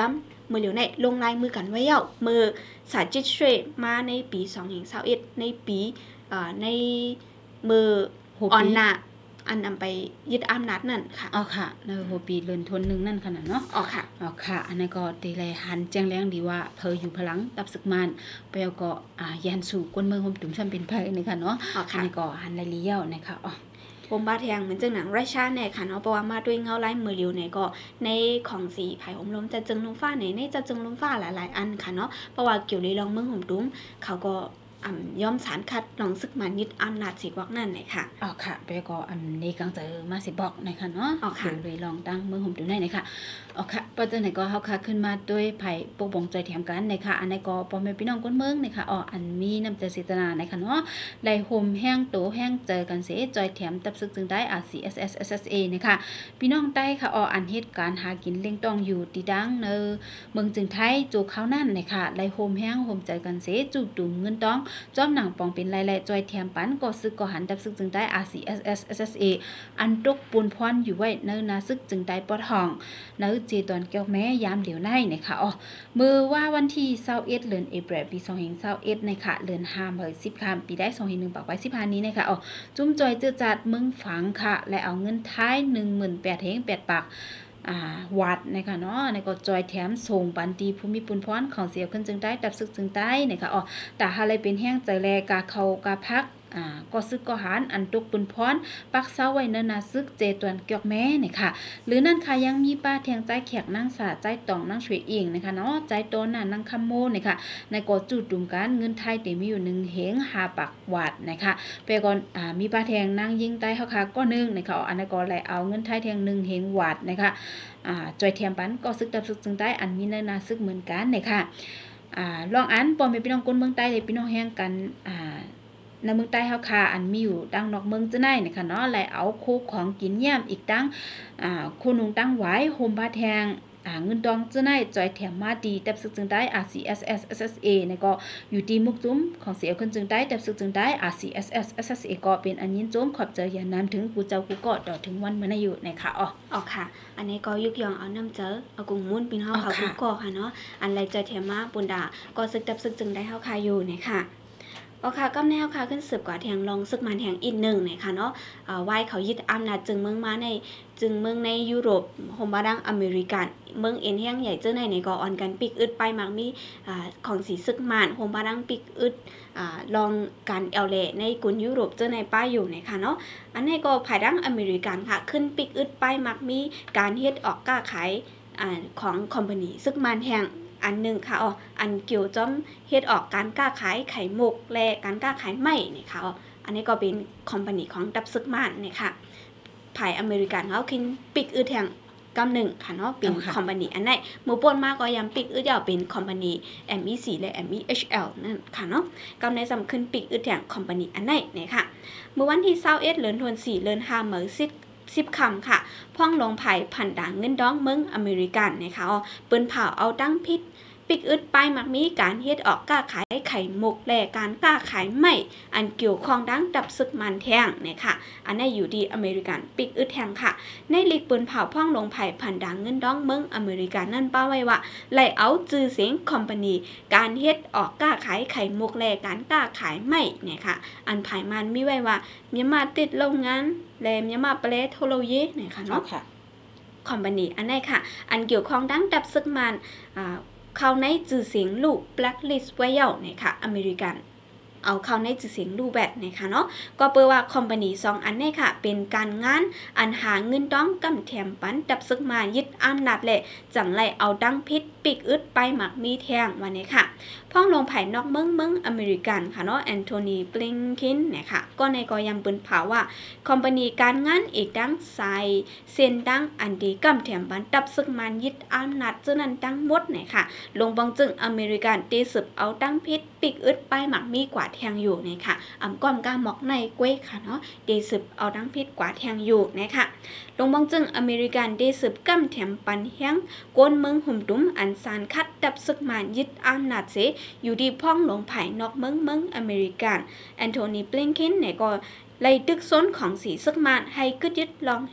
มือเหลียวในลงลายมือกันไว้เย้ามือสาจิตเชมาในปี2021ในปีในมืออ่อนนาอันนำไปยึดอำนาจนั่นค่ะอ๋อค่ะในหัวปีเลือนทนนึงนั่นขนาดเนาะอ๋อค่ะอันนั้นก็ตีแลหันแจ้งแรงดีว่าเพออยู่พลังตับศึกมันไปเอาก็ยันสู่คนเมืองโฮมตุ่มซ้ำเป็นไผนี่ค่ะเนาะอันนี้ก็หันรายเลี้ยวนะคะอ๋อผมบาแทงเหมือนจังหนังไรชาแน่ค่ะเนาะเพราะว่ามาด้วยเงาไล่มือริวเนี่ยก็ในของสีไผ่อมลมจะจึงลมฟ้าในจะจึงลมฟ้าหลายๆอันค่ะเนาะเพราะว่าเกี่ยวในรองเมืองโฮมตุ่มเขาก็ย่อมสารคัดลองซึกมันยึดอำนาจสิบอกนั่นเลยค่ะอ๋อค่ะไปก็นี้กังเจอมาสิบอกนะคะเนาะอ๋อค่ะเลยลองตั้งเมืองโฮมตุ่มได้นะคะอ๋อค่ะปัจจุบันก็เฮาค่ะขึ้นมาด้วยไผ่ปกป้องใจแถมกันนะคะอันนี้ก็พ่อแม่พี่น้องคนเมืองนะคะอ๋ออันมีน้ำใจเจตนานะคะเนาะได้โฮมแห้งโตแห้งเจอกันเสียจอยแถมตับซึกจึงได้RCSS SSA นะคะพี่น้องใต้ค่ะอ๋ออันเหตุการณ์หากินเลี้ยงต้องอยู่ตีดังเนอเมืองจึงไทยจูเขานั่นนะคะได้โฮมแห้งโฮมใจกันเสียจูดุมเงินต้องจอมหนังปองเป็นรายๆจอยแถมปันก็ซึกก็หันตับซึกจึงได้ RCSS SSA อันตกปูนพรอยู่ไว้เนอนาซึกจึงได้ปอดห้องเนอเจตอนเกี่ยวแม้ยามเหลียวในนะคะอ๋อมือว่าวันที่21เดือนเอพฤลปี2021นะคะเดือน5เดือน10ค่ำปีได้2021ปากไว้15นี้นะคะอ๋อจุ้มจอยเจือจัดเมืองฝังค่ะและเอาเงินท้าย 18,000 เฮง8ปากวัดนะคะเนาะในก็จอยแถมส่งปันตีภูมิปุนพรของเสียขึ้นจึงได้ดับซึกจึงได้นะคะอ๋อแต่อะไรเป็นแห้งใจแลกาเขากาพักก็ซึกก็หารอันตกปุนพรปักเสาไว้เนนาซึกเจตวนเกียกแม่เนี่ยค่ะหรือนั่นค่ะยังมีป้าแทงใจแขกนั่งสาใจต่องนั่งช่วยเองนะคะเนาะใจโตน่ะนั่งคำโมเนี่ยค่ะในก็จุดดุมการเงินไทยเต็มมีอยู่1เฮง5ปักวาดนะคะไปก่อนมีป้าแทงนั่งยิงใต้เฮาค่ะก็นึงนะคะอันนั้นก็ไหลเอาเงินไทยแทง1เฮงวาดนะคะจอยเทียมปันก็ซึกดับซึกจึงได้อันมีเนนาซึกเหมือนกันเนี่ยค่ะลองอันปอมเป็นพี่น้องคนเมืองใต้เลยพี่น้องแห่งกันในเมืองใต้เฮาค่ะอันมีอยู่ดังนอกเมืองจะไหนนะคะเนาะไหลเอาโคของกินย่ำอีกตั้งโคนุงตั้งไว้โฮมบาแทงเงินดองจะไหนจอยแถมมาดีแต่ซึกจึงได้ RCSS SSA เนี่ยก็อยู่ที่มุกจุ้มของเสียคนจึงได้แต่ซึกจึงได้ RCSS SSA ก็เป็นอันยินจุ้มขอบเจออย่านำถึงกูเจ้ากูก็ต่อถึงวันมื้ออยู่นะคะอ๋อค่ะอันนี้ก็ยุกยองเอาน้ำเจอเอากุ้งมุ้นปีนเฮาค่ะกูก็ค่ะเนาะอันไรจอยแถมมาปุนดาก็ซึกแต่ซึกจึงได้เฮาค่ะอยู่นะคะโอเคกำแนวค่ะขึ้นสืบกว่าแทงลองซึกมันแทงอีกหนึ่งนะคะเนาะไหว้เขายึดอำนาจจึงเมืองมาในจึงเมืองในยุโรปโฮมบาดังอเมริกันเมืองเอ็นแห้งใหญ่เจ้าในก็ออนกันปิกอึดไปมักมีของสีซึกมันโฮมบาดังปิกอึดลองการเอลเล่ในกลุ่มยุโรปเจ้าในป้ายอยู่นะคะเนาะอันนี้ก็ภายดังอเมริกันค่ะขึ้นปิกอึดไปมักมีการเฮ็ดออกก้าขายของคอมพานีซึกมันแทงอันหนึ่งค่ะอันเกี่ยวจ้อมเฮ็ดออกการก้าขายไข่มุกและการก้าขายไม้นี่ค่ะอันนี้ก็เป็นคอมพานีของดับซึกม่านนี่ค่ะภายอเมริกันเขาคินปิกอึดแห่งกำหนึ่งค่ะเนาะเป็นคอมพานีอันไหนหมู่ป่นมากก็ยังปิกอึดยาวเป็นคอมพานี MEC และ MEHL นั่นค่ะเนาะกำในสำคัญปิกอึดแห่งคอมพานีอันไหนนี่ค่ะเมื่อวันที่21เดือนธันวาคมเดือน5เมื่อ10คำค่ะพ่องลงไผ่ผันด่างเงินดองเมืองอเมริกันนะคะเปิ้นเผาเอาตั้งพิษปิกอึดไปมักมีการเฮ็ดออกก้าขายไข่มุกและการก้าขายไม้อันเกี่ยวข้องดังดับซึกมันแทงนะคะอันนี้อยู่ดีอเมริกันปิกอึดแทงค่ะในลีกปืนเผาพ่องลงไผ่ผันด่างเงินดองเมืองอเมริกันนั่นป้าไว้ว่าไล่เอาจื่อเสียงคอมพานีการเฮ็ดออกก้าขายไข่มุกและการก้าขายไม้เนี่ยค่ะอันภายมันมีไว้ว่ามีมาติดโรงงานและมีมาเปลโทโลเยนะคะเนาะคอมพานีอันนี้ค่ะอันเกี่ยวข้องดังดับซึกมันเข้าในจื่อเสียงลูก blacklist ไว้เย่านะคะอเมริกันเอาเข้าในจื่อเสียงลูกแบบนะคะเนาะก็เปิดว่าคอมพานี2อันนี้ค่ะเป็นการงานอันหาเงินดองกำแถมปันดับซึกมายึดอำนาจและจังไรเอาดังพิษปิกอึดไปหมักมีแทงวันนี้ค่ะพ่องลงไผ่นอกเมืองอเมริกันค่ะเนาะแอนโทนีบลิงคินเนี่ยค่ะก็ในก็ยังเปิ้นเผาว่าคอมพานีการงานอีกดังใส่เส้นดังอันดีกำแถมปันดับซึกมันยึดอำนาจเจ้านั้นดังหมดเนี่ยค่ะลงบังจึงอเมริกันตีสืบเอาดังพิษปิกอึดไปหมักมีกว่าแทงอยู่เนี่ยค่ะก้อมกาหมอกในกล้วยค่ะเนาะตีสืบเอาดังพิษกว่าแทงอยู่เนี่ยค่ะลงบังจึงอเมริกันตีสืบกำแถมปันแห้งก้นเมืองหุ่มตุ้มอันสารคัดดับซึกมันยึดอำนาจเสอยู่ดีพ่องลงไผ่นอกเมืองอเมริกันแอนโทนีบลิงคินเนี่ยก็ไล่ตึกซ้นของสีซึกมันให้กึดยึดลอง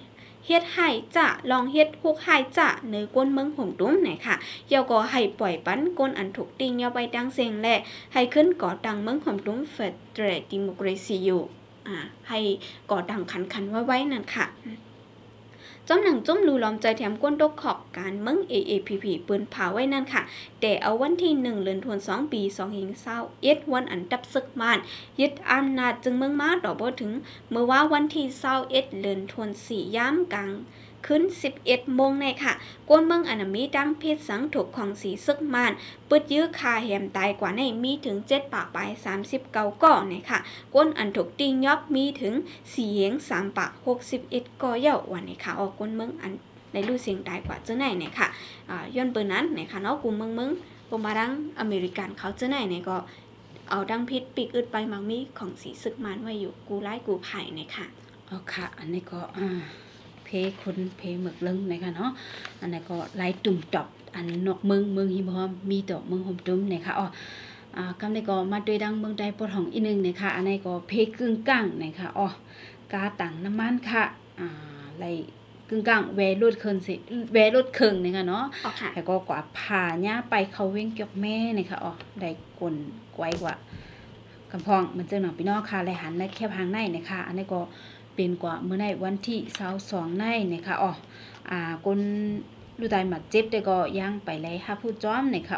เฮ็ดให้จะลองเฮ็ดฮุกให้จะเนื้อก้นเมืองห่มตุ้มไหนค่ะเยาก็ให้ปล่อยปั้นก้นอันถูกติงเยาไปดังเสียงแหละให้ขึ้นก่อดังเมืองห่มตุ้มเฟดเดรดดิโมคราซีอยู่ให้ก่อดังขันไว้นั่นค่ะจอมหนังจุ้มรูล้อมใจแถมก้นตกขอบการเมือง AAPP ปืนเผาไว้นั่นค่ะแต่เอาวันที่1 เดือนธันวาคมปี2021วันอันดับศึกมานยึดอำนาจจึงเมืองมาต่อบ่ถึงเมื่อว่าวันที่21 เดือนธันวาคมยามกลางขึ้น11 โมงในค่ะก้นเมืองอนามีดังเพศสังถูกของสีซึกมานปึดยื้อคาแหมตายกว่าในมีถึง7 ปากไป39 ก่อในค่ะก้นอันถูกติงยอบมีถึง4เหง3 ปาก61 ก่อเย่าวันในค่ะออกก้นเมืองอันในรูเสียงตายกว่าเจ้าไหนในค่ะย้อนเปิดนั้นในค่ะเนาะกลุ่มเมืองกลุ่มมาดังอเมริกันเขาเจ้าไหนในก็เอาดังพิษปีกอึดไปมังมีของสีซึกมานไว้อยู่กูไล่กูไผ่ในค่ะเอาค่ะอันนี้ก็เพคนเพหมึกลึงนะคะเนาะอันนี้ก็ไล่ตุ่มจอบอันนอกเมืองหิมพอมมีต่อเมืองห่มตุ้มนะคะคำนี้ก็มาด้วยดังเมืองใดปดของอีนึงนะคะอันนี้ก็เพกึ่งกลางนะคะกาต่างน้ำมันค่ะไล่กึ่งกลางแวรถเคิงสิแวรถเคิงนะคะเนาะแล้วก็กว่าผ่าหญ้าไปเขาเว้งเกี่ยวแม่นะคะได้กลไว้กว่ากำพองมันเจอหนองพี่น้องค่ะไล่หันและแคบหางในนะคะอันนี้ก็เป็นกว่าเมื่อในวันที่22ในนะคะคนดูตายหมัดเจ็บแต่ก็ย่างไปเลยค่ะผู้จ้อมนะคะ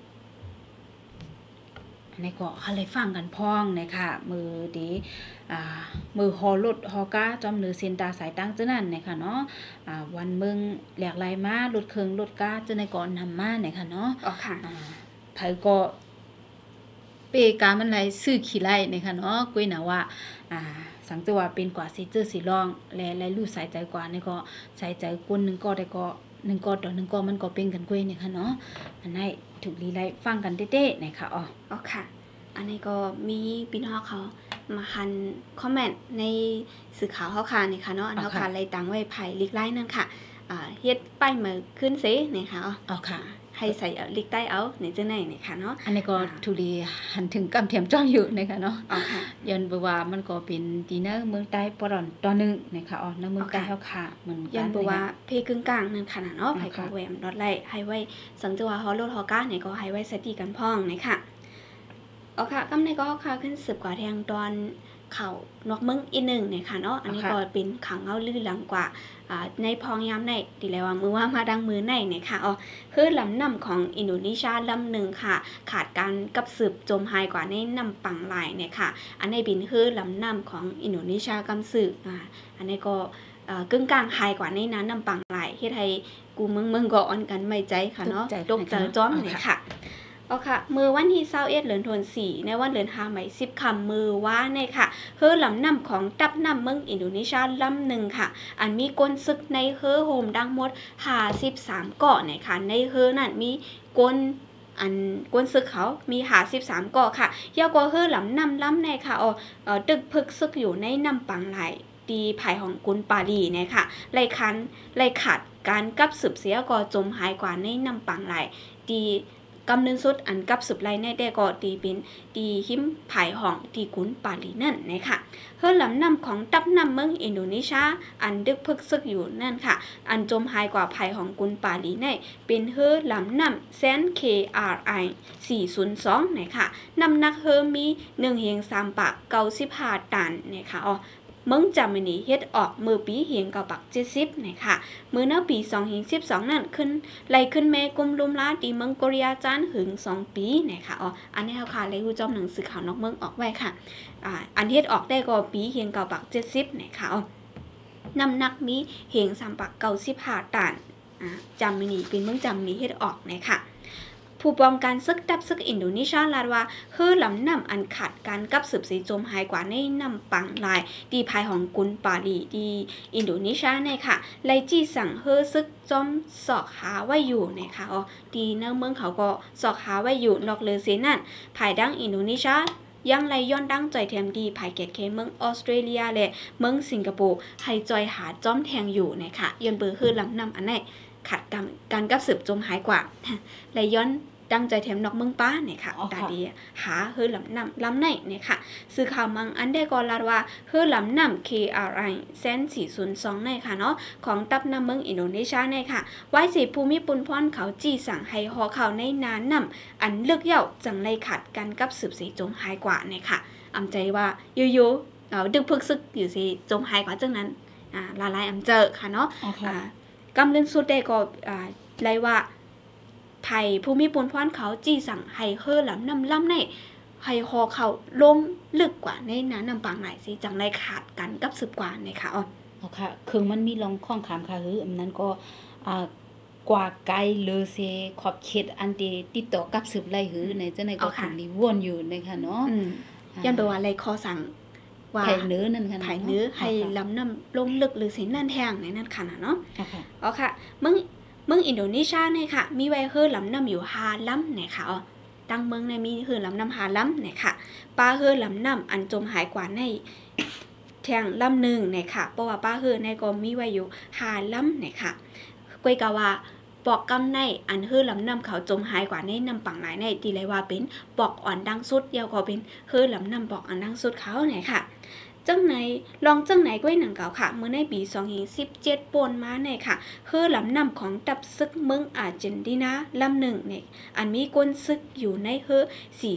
อันนี้ก็อะไรฟังกันพ้องนะคะมือดีมือฮอรถฮอก้าจอมหรือเซนตาสายตั้งเจ้านั่นนะคะเนาะวันเมืองแหลกลายมารถเครื่องรถก้าเจ้าในก่อนนำมานะคะเนาะไผก็เปกามันไรซื้อขี่ไล่นะคะเนาะกุ้ยนะว่าสังเกตว่าเป็นกว่าสีเจอสีรองและรู้สายใจกว่านี่ก็สายใจคนหนึ่งก็ได้ก็1 ก้อนต่อ1 ก้อนมันก็เป็นกันกุ้ยเนี่ยค่ะเนาะอันนี้ถูกรีไลฟังกันเด้ๆนะคะค่ะอันนี้ก็มีพี่น้องเขามาคันคอมเมนต์ในสื่อข่าวเขาค่ะนี่ค่ะเนาะอันเขาค่ะไล่ตังไว้ไผ่ลิกไล่นั่นค่ะเฮ็ดป้ายมาขึ้นเสนี่ค่ะค่ะให้ใส่ลิกใต้เอาในเจ้าไหนนี่ค่ะเนาะอันนี้ก็ทุลีหันถึงกำเทียมจ้อมอยู่นะคะเนาะค่ะยันบอกว่ามันก็เป็นดีเนอร์เมืองใต้ปรอนตอนนึงนะคะในเมืองใต้เฮาค่ะเหมือนยันบอกว่าเพกึ่งกลางนั่นค่ะเนาะไผก็แหวมดอทไล่ให้ไว้สังเกตว่าฮอรถฮอก้าเนี่ยก็ให้ไว้สติกันพ้องนะคะค่ะกำในก็ค่ะขึ้นสืบกว่าแทงตอนเขานอกเมืองอีก1นะคะเนาะอันนี้ก็เป็นขังเงาลื่นหลังกว่าในพองยามในดีแล้วว่ามือว่ามาดังมือในนะคะคือลำนำของอินโดนีเซียลำหนึ่งค่ะขาดการกับสืบจมหายกว่าในนำปังลายเนี่ยค่ะอันในบินคือลำนำของอินโดนีเซียกำสืบอันนี้ก็กึ่งกลางหายกว่าในนั้นนำปังลายเฮ็ดให้กูเมืองก็อ่อนกันไม่ใจค่ะเนาะตกใจจ้อมเนี่ยค่ะค่ะมือวันที่21 เดือนธันวาคมในวันเดือน5 ใหม่10 คำมือว่าเนี่ยค่ะคือลำนำของตับนำเมืองอินโดนีเซียลำหนึ่งค่ะอันมีก้นซึกในเฮอโฮมดังหมด53 เกาะเนี่ยค่ะในเฮอนั่นมีก้นซึกเขามี53 เกาะค่ะยาวกว่าเฮอลำในค่ะตึกพึกซึกอยู่ในนำปังไหลตีภายของกุนปาลีเนี่ยค่ะไล่ขาดการกับสืบเสียก็จมหายกว่าในนำปังไหลตีกำเนิดสุดอันกับสืบไล่ในได้ก็ตีเป็นตีหิมภายของตีกุนปาลีนั่นนะคะเฮือลำนำของตับนำเมืองอินโดนีเซียอันดึกพึกซึกอยู่นั่นค่ะอันจมหายกว่าภายของกุนปาลีในเป็นเฮือลำนำแซน KRI 402นะคะน้ำหนักเฮือมี1 เหง3 ปาก95 ตันนะคะเมืองจามินีเฮ็ดออกมือปีเหียงกับปัก70นะคะมือเนาปี2012นั่นขึ้นไล่ขึ้นแม่กุมลุมลาตีเมืองโกเรียจานหึง2 ปีนะคะอันนี้ค่ะเลยผู้จอมหนังสือข่าวนอกเมืองออกไว้ค่ะอันเฮ็ดออกได้ก็ปีเหียงกับปัก70นะคะน้ำหนักมีเหียง3 ปาก95 ตันจามินีเป็นเมืองจามินีเฮ็ดออกนะคะผู้ป้องกันซึกดับซึกอินโดนีเซียลาดว่าคือลำนำอันขาดการกับสืบสีจมหายกว่าในนำปังลายดีภายของกุนปาลีดีอินโดนีเซียเนี่ยค่ะไลจี้สั่งเฮอซึกจอมสอกหาไว้อยู่นะคะดีเนื้อเมืองเขาก็สอกหาไว้อยู่นอกเลเซนั่นภายดังอินโดนีเซียยังไลย้อนดังจอยแถมดีภายเกตเคเมืองออสเตรเลียและเมืองสิงคโปร์ให้จอยหาจอมแทงอยู่นะคะย้อนเบอร์คือลำนำอันไหนขาดการกับสืบจมหายกว่าไลย้อนดังใจแถมนอกเมืองป้าเนี่ยค่ะตาดีหาเฮือลำน้ำลำไหนเนี่ยค่ะสื่อข่าวมังอันได้ก่อนลาว่าเฮือลำน้ำ KRI เซน402ในค่ะเนาะของตับน้ำเมืองอินโดนีเซียในค่ะไว้สีภูมิปุนพรเขาจีสั่งให้หอเขาในนานน้ำอันเลือกเย่าจังไรขัดกันกับสืบสีจมหายกว่าเนี่ยค่ะอำใจว่าอยู่ดึกพึกซึกอยู่สิจมหายกว่าจังนั้นลาลายอำเจอค่ะเนาะกำเล่นสุดได้ก็ไรว่าไทยภูมิปุนพรเขาจีสั่งให้เฮือลำน้ำลำในให้หอเขาลงลึกกว่าในนั้นนำปางไหนสิจังไรขาดกันกับสืบกว่าเนี่ยค่ะอ๋อค่ะคือมันมีลองข้องขามค่ะคืออันนั้นก็กว่าไกลเลยเซขอบเขตอันที่ติดต่อกับสืบไรหือในเจ้าในก็ถึงรีวนอยู่นะคะเนาะย้อนไปว่าอะไรคอสั่งว่าไผ่เนื้อนั่นค่ะไผ่เนื้อให้ลำน้ำลงลึกหรือสินั่นแทงในนั้นค่ะเนาะอ๋อค่ะเมืองอินโดนีเซียเนี่ยค่ะมีไว้เฮือลำน้ำอยู่5ลำเนี่ยค่ะตั้งเมืองในมีเฮือลำน้ำ5ลำเนี่ยค่ะปลาเฮือลำน้ำอันจมหายกว่าในแทงลำหนึ่งเนี่ยค่ะเพราะว่าปลาเฮือในก็มีไว้อยู่5ลำเนี่ยค่ะกวยกะว่าปอกกำในอันเฮือลำน้ำเขาจมหายกว่าในน้ำปังหลายในตีเลยว่าเป็นปอกอ่อนดังสุดเดียวก็เป็นเฮือลำน้ำปอกอ่อนดังสุดเขาเนี่ยค่ะจังไหนลองจังไหนก้วยหนังเก่าค่ะเมื่อในปี2017ปนมาเนี่ยค่ะคือลำนำของตับซึกเมืองอาร์เจนตินาลำหนึ่งเนี่ยอันมีก้นซึกอยู่ในเฮือ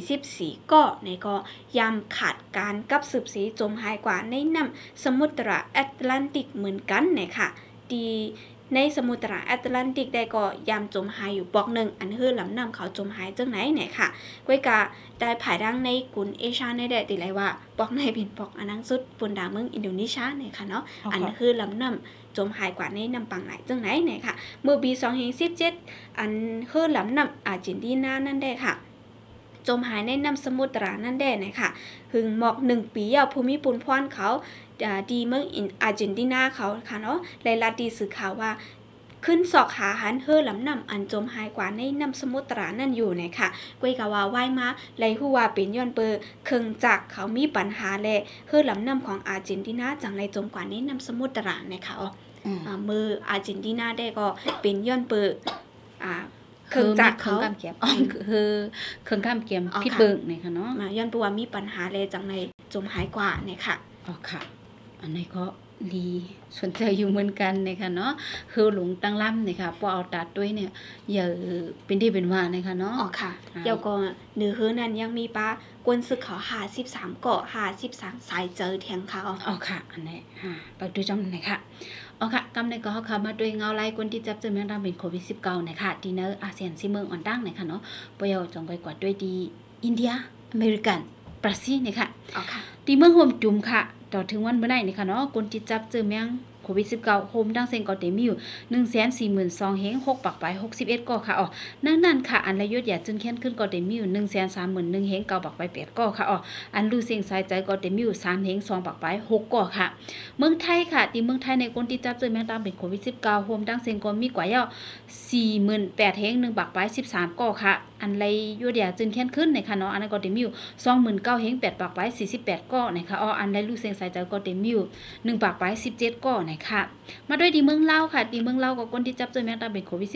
44ก่อในก็ยำขาดการกับสืบสีจมหายกว่าในน้ำสมุทรแอตแลนติกเหมือนกันเนี่ยค่ะดีในสมุทรแอตแลนติกได้ก็ยามจมหายอยู่ปอกหนึ่งอันคือลำน้ำเขาจมหายจังไหนเนี่ยค่ะก้วยกาได้ผ่ายดังในกุนเอชาในแดดติเลยว่าปอกในเป็นปอกอันนั้นสุดบนดาเมืองอินโดนีเซียเนี่ยค่ะเนาะอันคือลำน้ำจมหายกว่าในน้ำปังไหนจังไหนเนี่ยค่ะเมื่อปี2017อันคือลำน้ำอาร์เจนตินานั่นได้ค่ะจมหายในน้ำสมุทรนั่นได้เนี่ยค่ะหึงหมอก1ปียาวภูมิปุนพรเขาดีเมืองอาร์เจนตินาเขาค่ะเนาะรายละดีสื่อข่าวว่าขึ้นสอกหาหันเฮือลำน้ำอันจมหายกว่าในน้ำสมุทรนั่นอยู่เนี่ยค่ะกวยกะว่าว่ายมาไรฮู้ว่าเป็นย้อนเปอร์เครื่องจักรเขามีปัญหาแลเฮือลำน้ำของอาร์เจนตินาจังไรจมกว่าในน้ำสมุทรเนี่ยค่ะมืออาร์เจนตินาได้ก็เป็นย้อนเปอร์เครื่องจักรเขาคือเครื่องข้ามเกียมพี่เบิงเนี่ยค่ะเนาะย้อนเปอร์ว่ามีปัญหาแลจังไรจมหายกว่าเนี่ยค่ะอ๋อค่ะอันนี้ก็ดีสนใจอยู่เหมือนกันนะคะเนาะคือหลงตั้งล่ำนะคะพอเอาตัดด้วยเนี่ยอย่าเป็นที่เป็นว่านะคะเนาะอ๋อค่ะเดี๋ยวก็เนื้อเฮือนั้นยังมีป้ากวนซึกเขา53เกาะ53สายเจอเทียงเขาอ๋อค่ะอันนี้ไปดูจำหน่อยค่ะอ๋อค่ะกำในก็เขามาด้วยเงาไล่คนที่จับเจอแมงดาเป็นโควิด19นะคะที่เนื้ออาเซียนซีเมืองอ่อนตั้งนะคะเนาะไปเอาจงไปกว่าด้วยดีอินเดียอเมริกันบราซิลนะคะอ๋อค่ะที่เมืองโฮมจุ่มค่ะต่อถึงวันเมื่อไหร่นี่ค่ะเนาะคนที่จับเจอแมงโควิด19โฮมดังเซงก็เต็มอยู่ 142,000 เฮง6ปักไป61ก่อค่ะอ๋อนั่นค่ะอันละยศอย่าจึงแค้นขึ้นก็เต็มอยู่ 131,000 เฮง9ปักไป8ก่อค่ะอ๋ออันลูเสียงสายใจก็เต็มอยู่3เฮง2ปักไป6ก่อค่ะเมืองไทยค่ะที่เมืองไทยในคนที่จับเจอแมงดาเป็นโควิด19โฮมดังเซงก็มีกว่าเยา48,000 เฮง1ปักไป13ก่อค่ะอันไรยศอย่าจึงแค้นขึ้นในค่ะเนาะอันนั้นก็เต็มอยู่ 29,000 เฮง8ปักไป48ก่อนะคะอ๋ออันไรลูเสียงสายใจก็เต็มอยู่1ปักไป17ก่อค่ะมาด้วยดีเมืองเล่าค่ะดีเมืองเล่าก็คนที่จับเจอแมงดาเป็นโควิด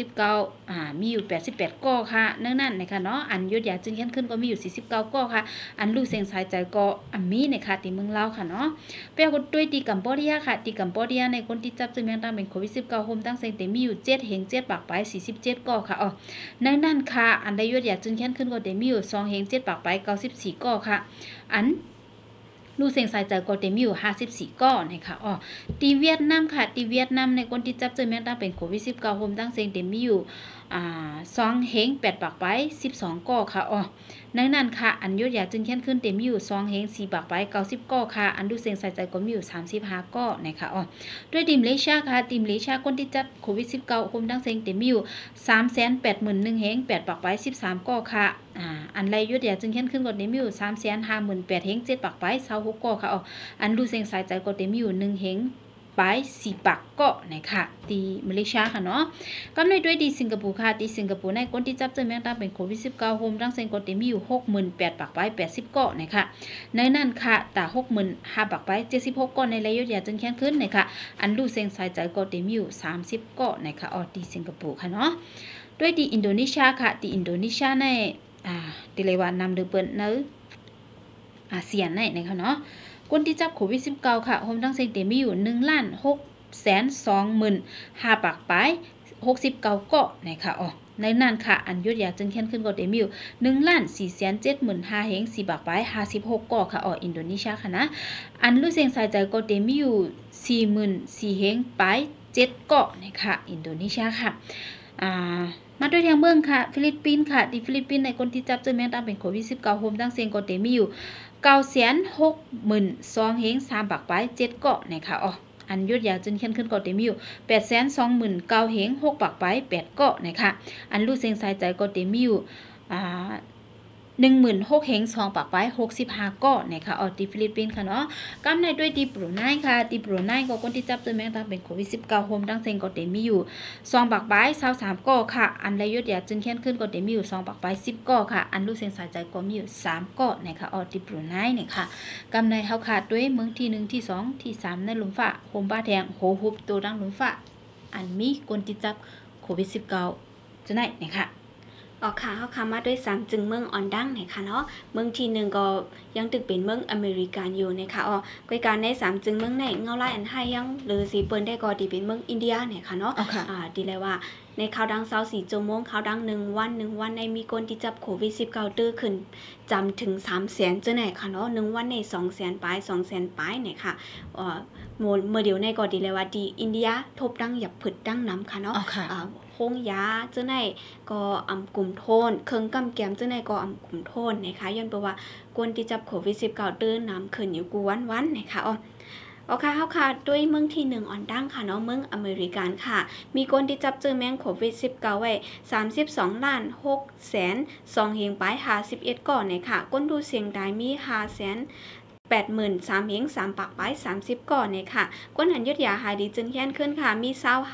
19มีอยู่88ก่อค่ะนั่นนะคะเนาะอันยศยาจึงขึ้นก็มีอยู่49ก่อค่ะอันลูกเสียงสายใจก็มีนะคะดีเมืองเล่าค่ะเนาะไปเอาด้วยดีกัมพูชาค่ะดีกัมพูชาในคนที่จับเจอแมงดาเป็นโควิด19โฮมตั้งเสียงแต่มีอยู่7เฮง7ปากไป47ก่อค่ะอ๋อนั่นค่ะอันได้ยศยาจึงขึ้นก็แต่มีอยู่2เฮง7ปากไป94ก่อค่ะอันลูเสียงสายใจก็เต็มอยู่54ก้อนะคะอ๋อตีเวียดนามค่ะตีเวียดนามในคนที่จับเจอแมงดาเป็นโควิด19โฮมตั้งเสียงเต็มอยู่2เฮง8ปากไป12ก้อค่ะอ๋อนั่นค่ะอันยศอยากจึงขึ้นเต็มอยู่2เฮง4ปากไป90ก้อค่ะอันลูเสียงสายใจก็มีอยู่35ก้อนะคะอ๋อด้วยทีมเลชาค่ะทีมเลชาคนที่จับโควิด19โฮมตั้งเสียงเต็มอยู่ 381,000 เฮง8ปากไป13ก้อค่ะอันไรยศอยากจึงขึ้นก็เต็มอยู่ 358,000 เฮง7ปากไป26ก่อค่ะอ๋ออันดูเสียงสายใจก็เต็มอยู่1เฮงไป4ปักก็นะคะตีมาเลเซียค่ะเนาะกำในด้วยดีสิงคโปร์ค่ะตีสิงคโปร์ในคนที่จับเจอแมงดาเป็นโควิด19โฮมดังเซงก็เต็มอยู่ 68,000 ปักไป80ก็นะคะในนั้นค่ะแต่65,000ปักไป76ก็ในระยะยาวจึงแข็งขึ้นนะคะอันดูเสียงสายใจก็เต็มอยู่30ก็นะคะอ๋อตีสิงคโปร์ค่ะเนาะด้วยที่อินโดนีเซียค่ะที่อินโดนีเซียในติเลยว่านำหรือเปิดเนื้ออาเซียนในนะคะเนาะคนที่จับโควิด-19 ค่ะโฮมทั้งเซ็งเต็มมีอยู่1,620,500 ปากปลาย69เกาะนะคะในนั้นค่ะอันยุดยาจึงเขียนขึ้นก็เต็มอยู่1,475,500 เฮง4ปากปลาย56เกาะค่ะอินโดนีเซียค่ะนะอันรู้เสียงสายใจก็เต็มอยู่44,000 เฮงปลาย7เกาะนะคะอินโดนีเซียค่ะมาด้วยทางเมืองค่ะฟิลิปปินส์ค่ะที่ฟิลิปปินส์ในคนที่จับเจอแมงดาเป็นโควิด-19 โฮมทั้งเซ็งก็เต็มมีอยู่962,000 เฮง3ปากปลาย7เกาะนะคะอันยุดยาจึงเขียนขึ้นก็เต็มอยู่829,000 เฮง6ปากปลาย8เกาะนะคะอันรู้เสียงสายใจก็เต็มอยู่16,000 เฮง2ปากปลาย65เกาะนะคะที่ฟิลิปปินส์ค่ะเนาะกำในด้วยที่บรูไนค่ะที่บรูไนก็คนที่จับตัวแมงดาเป็นโควิด-19 โฮมทั้งเซ็งก็เต็มมีอยู่2ปากปลาย23เกาะค่ะอันระยุดยาจึงเขียนขึ้นก็เต็มมีอยู่2ปากปลาย10เกาะค่ะอันรู้เสียงสายใจก็มีอยู่3เกาะนะคะที่บรูไนนะคะกำในเฮาขาดด้วยเมืองที่1ที่2ที่3ในหลุมฟ้าโฮมบ้าแทงโหฮุบตัวดังหลุมฟ้าอันมีคนที่จับโควิด-19 จะไหนนะคะค่ะเขาคำมาด้วย3จึงเมืองอ่อนดังนะคะเนาะเมืองที่1ก็ยังตึกเป็นเมืองอเมริกันอยู่นะคะก้อยการใน3จึงเมืองในเงาไล่อันให้ยังหรือสีเปิ้นได้ก็ดีเป็นเมืองอินเดียนะคะเนาะดีเลยว่าในข่าวดัง24 ชั่วโมงข่าวดัง1 วันในมีคนที่จับโควิด-19 ตื้อขึ้นจำถึง300,000จังไหนค่ะเนาะ1วันใน200,000 ปลาย 200,000 ปลายเนี่ยค่ะเมื่อเดียวในก็ดีเลยว่าดีอินเดียทบดังหยับผึดดังน้ำค่ะเนาะโฮงยาเจ้าไหนก็กลุ่มโทนเครื่องกำแกมเจ้าไหนก็กลุ่มโทนนะคะย้อนไปว่าคนที่จับโควิด-19 ตื้อน้ำขึ้นอยู่กูวันนะคะค่ะเขาค่ะด้วยเมืองที่1อ่อนดังค่ะเนาะเมืองอเมริกันค่ะมีคนที่จับเจอแมงโควิด-19 ไว้32,600,200 เฮงปลาย51ก่อนนะคะก้นดูเสียงได้มี583,000 เฮง3ปากปลาย30ก่อนนะคะก้นหันยุดยาหายดีจึงแค้นขึ้นค่ะมี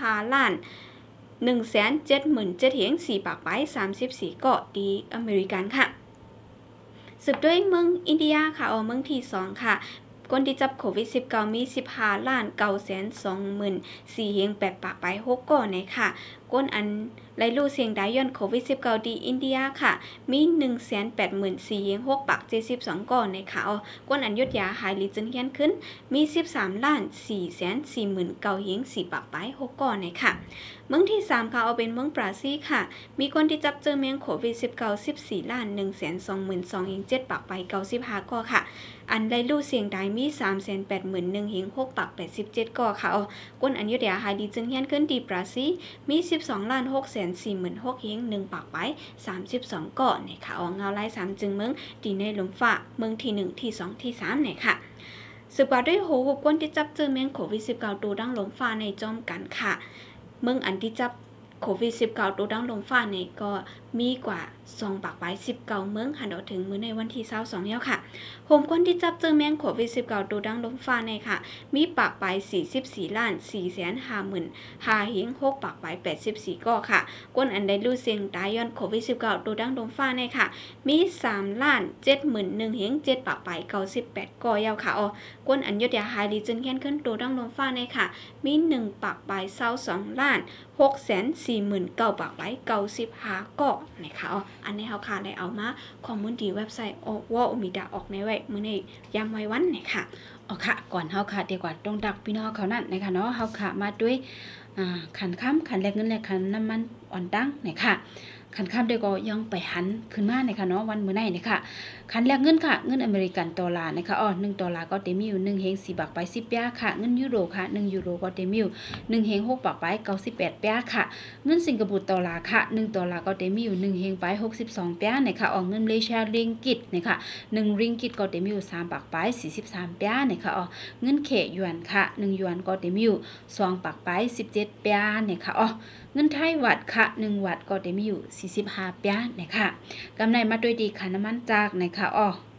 25,177,000 เฮง4ปากปลาย34เกาะดีอเมริกันค่ะสืบด้วยเมืองอินเดียค่ะเมืองที่2ค่ะคนที่จับโควิด-19 มี15,920,400 เฮง8ปากปลาย6ก่อนนะคะก้นอันไล่ลู่เสียงได้ย้อนโควิด-19 ดีอินเดียค่ะมี184,000 เฮง6ปาก72ก่อนนะคะก้นอันยุดยาหายลีจึงเขียนขึ้นมี13,449,000 เฮง4ปากปลาย6ก่อนนะคะเมืองที่3ค่ะเป็นเมืองบราซิลค่ะมีคนที่จับเจอแมงโควิด-19 14,122,200 เฮง7ปากปลาย95ก่อค่ะอันไล่ลู่เสียงได้มี381,000 เฮง6ปาก87ก่อค่ะก้นอันยุดยาหายลีจึงเขียนขึ้นดีบราซิลมี12,646,000 เฮง1ปากปลาย32เกาะนะคะเงาไล่3จึงเมืองดีในหลุมฟ้าเมืองที่1ที่2ที่3นะคะสืบว่าด้วยโหหุบก้นที่จับเจอแมงโควิด-19 ตัวดังหลุมฟ้าในจอมกันค่ะเมืองอันที่จับโควิด-19 ตัวดังหลุมฟ้าเนี่ยก็มีกว่า2ปากปลาย19เมืองหันถึงมื้อในวันที่22แล้วค่ะโฮมคนที่จับเจอแมงโควิด-19 ตัวดังหลุมฟ้าเนี่ยค่ะมีปากปลาย44,450,500 เฮง6ปากปลาย84ก็ค่ะก้นอันได้รู้เสียงตายย้อนโควิด-19 ตัวดังหลุมฟ้าเนี่ยค่ะมี3,71,000 เฮง7ปากปลาย98ก็ยาวค่ะก้นอันยุดยาหายดีจนแค้นขึ้นตัวดังหลุมฟ้าเนี่ยค่ะมี1ปากปลาย22,649,000 ปากปลาย95ก็นะคะอันนี้เขาค่ะได้เอามาข้อมูลที่เว็บไซต์ว่ามีดาออกในไว้มื้อนี้ย้ำไว้วันนะคะค่ะก่อนเฮาค่ะดีกว่าต้องดักพี่น้องเขานั่นนะคะเนาะเฮาค่ะมาด้วยขันค้ำขันแลกเงินแลกขันน้ำมันอ่อนดังนะคะขันข้ามเดียวก็ยังไปหันขึ้นมานะคะเนาะวันมื้อไหนนะคะขันแลกเงินค่ะเงินอเมริกันดอลลาร์นะคะ1ดอลลาร์ก็เต็มอยู่1เฮง4บาทไป10ปะค่ะเงินยูโรค่ะ1ยูโรก็เต็มอยู่1เฮง6บาทไป98ปะค่ะเงินสิงคโปร์ดอลลาร์ค่ะ1ดอลลาร์ก็เต็มอยู่1เฮงไป62ปะนะคะเงินมาเลเซียริงกิตนะคะ1ริงกิตก็เต็มอยู่3บาทไป43ปะนะคะเงินเคหยวนค่ะ1หยวนก็เต็มอยู่2บาทไป17ปะนะคะเงินไทยวัดค่ะ1วัดก็เต็มอยู่45ปะนะคะกำไรมาด้วยดีค่ะน้ำมันจากนะคะ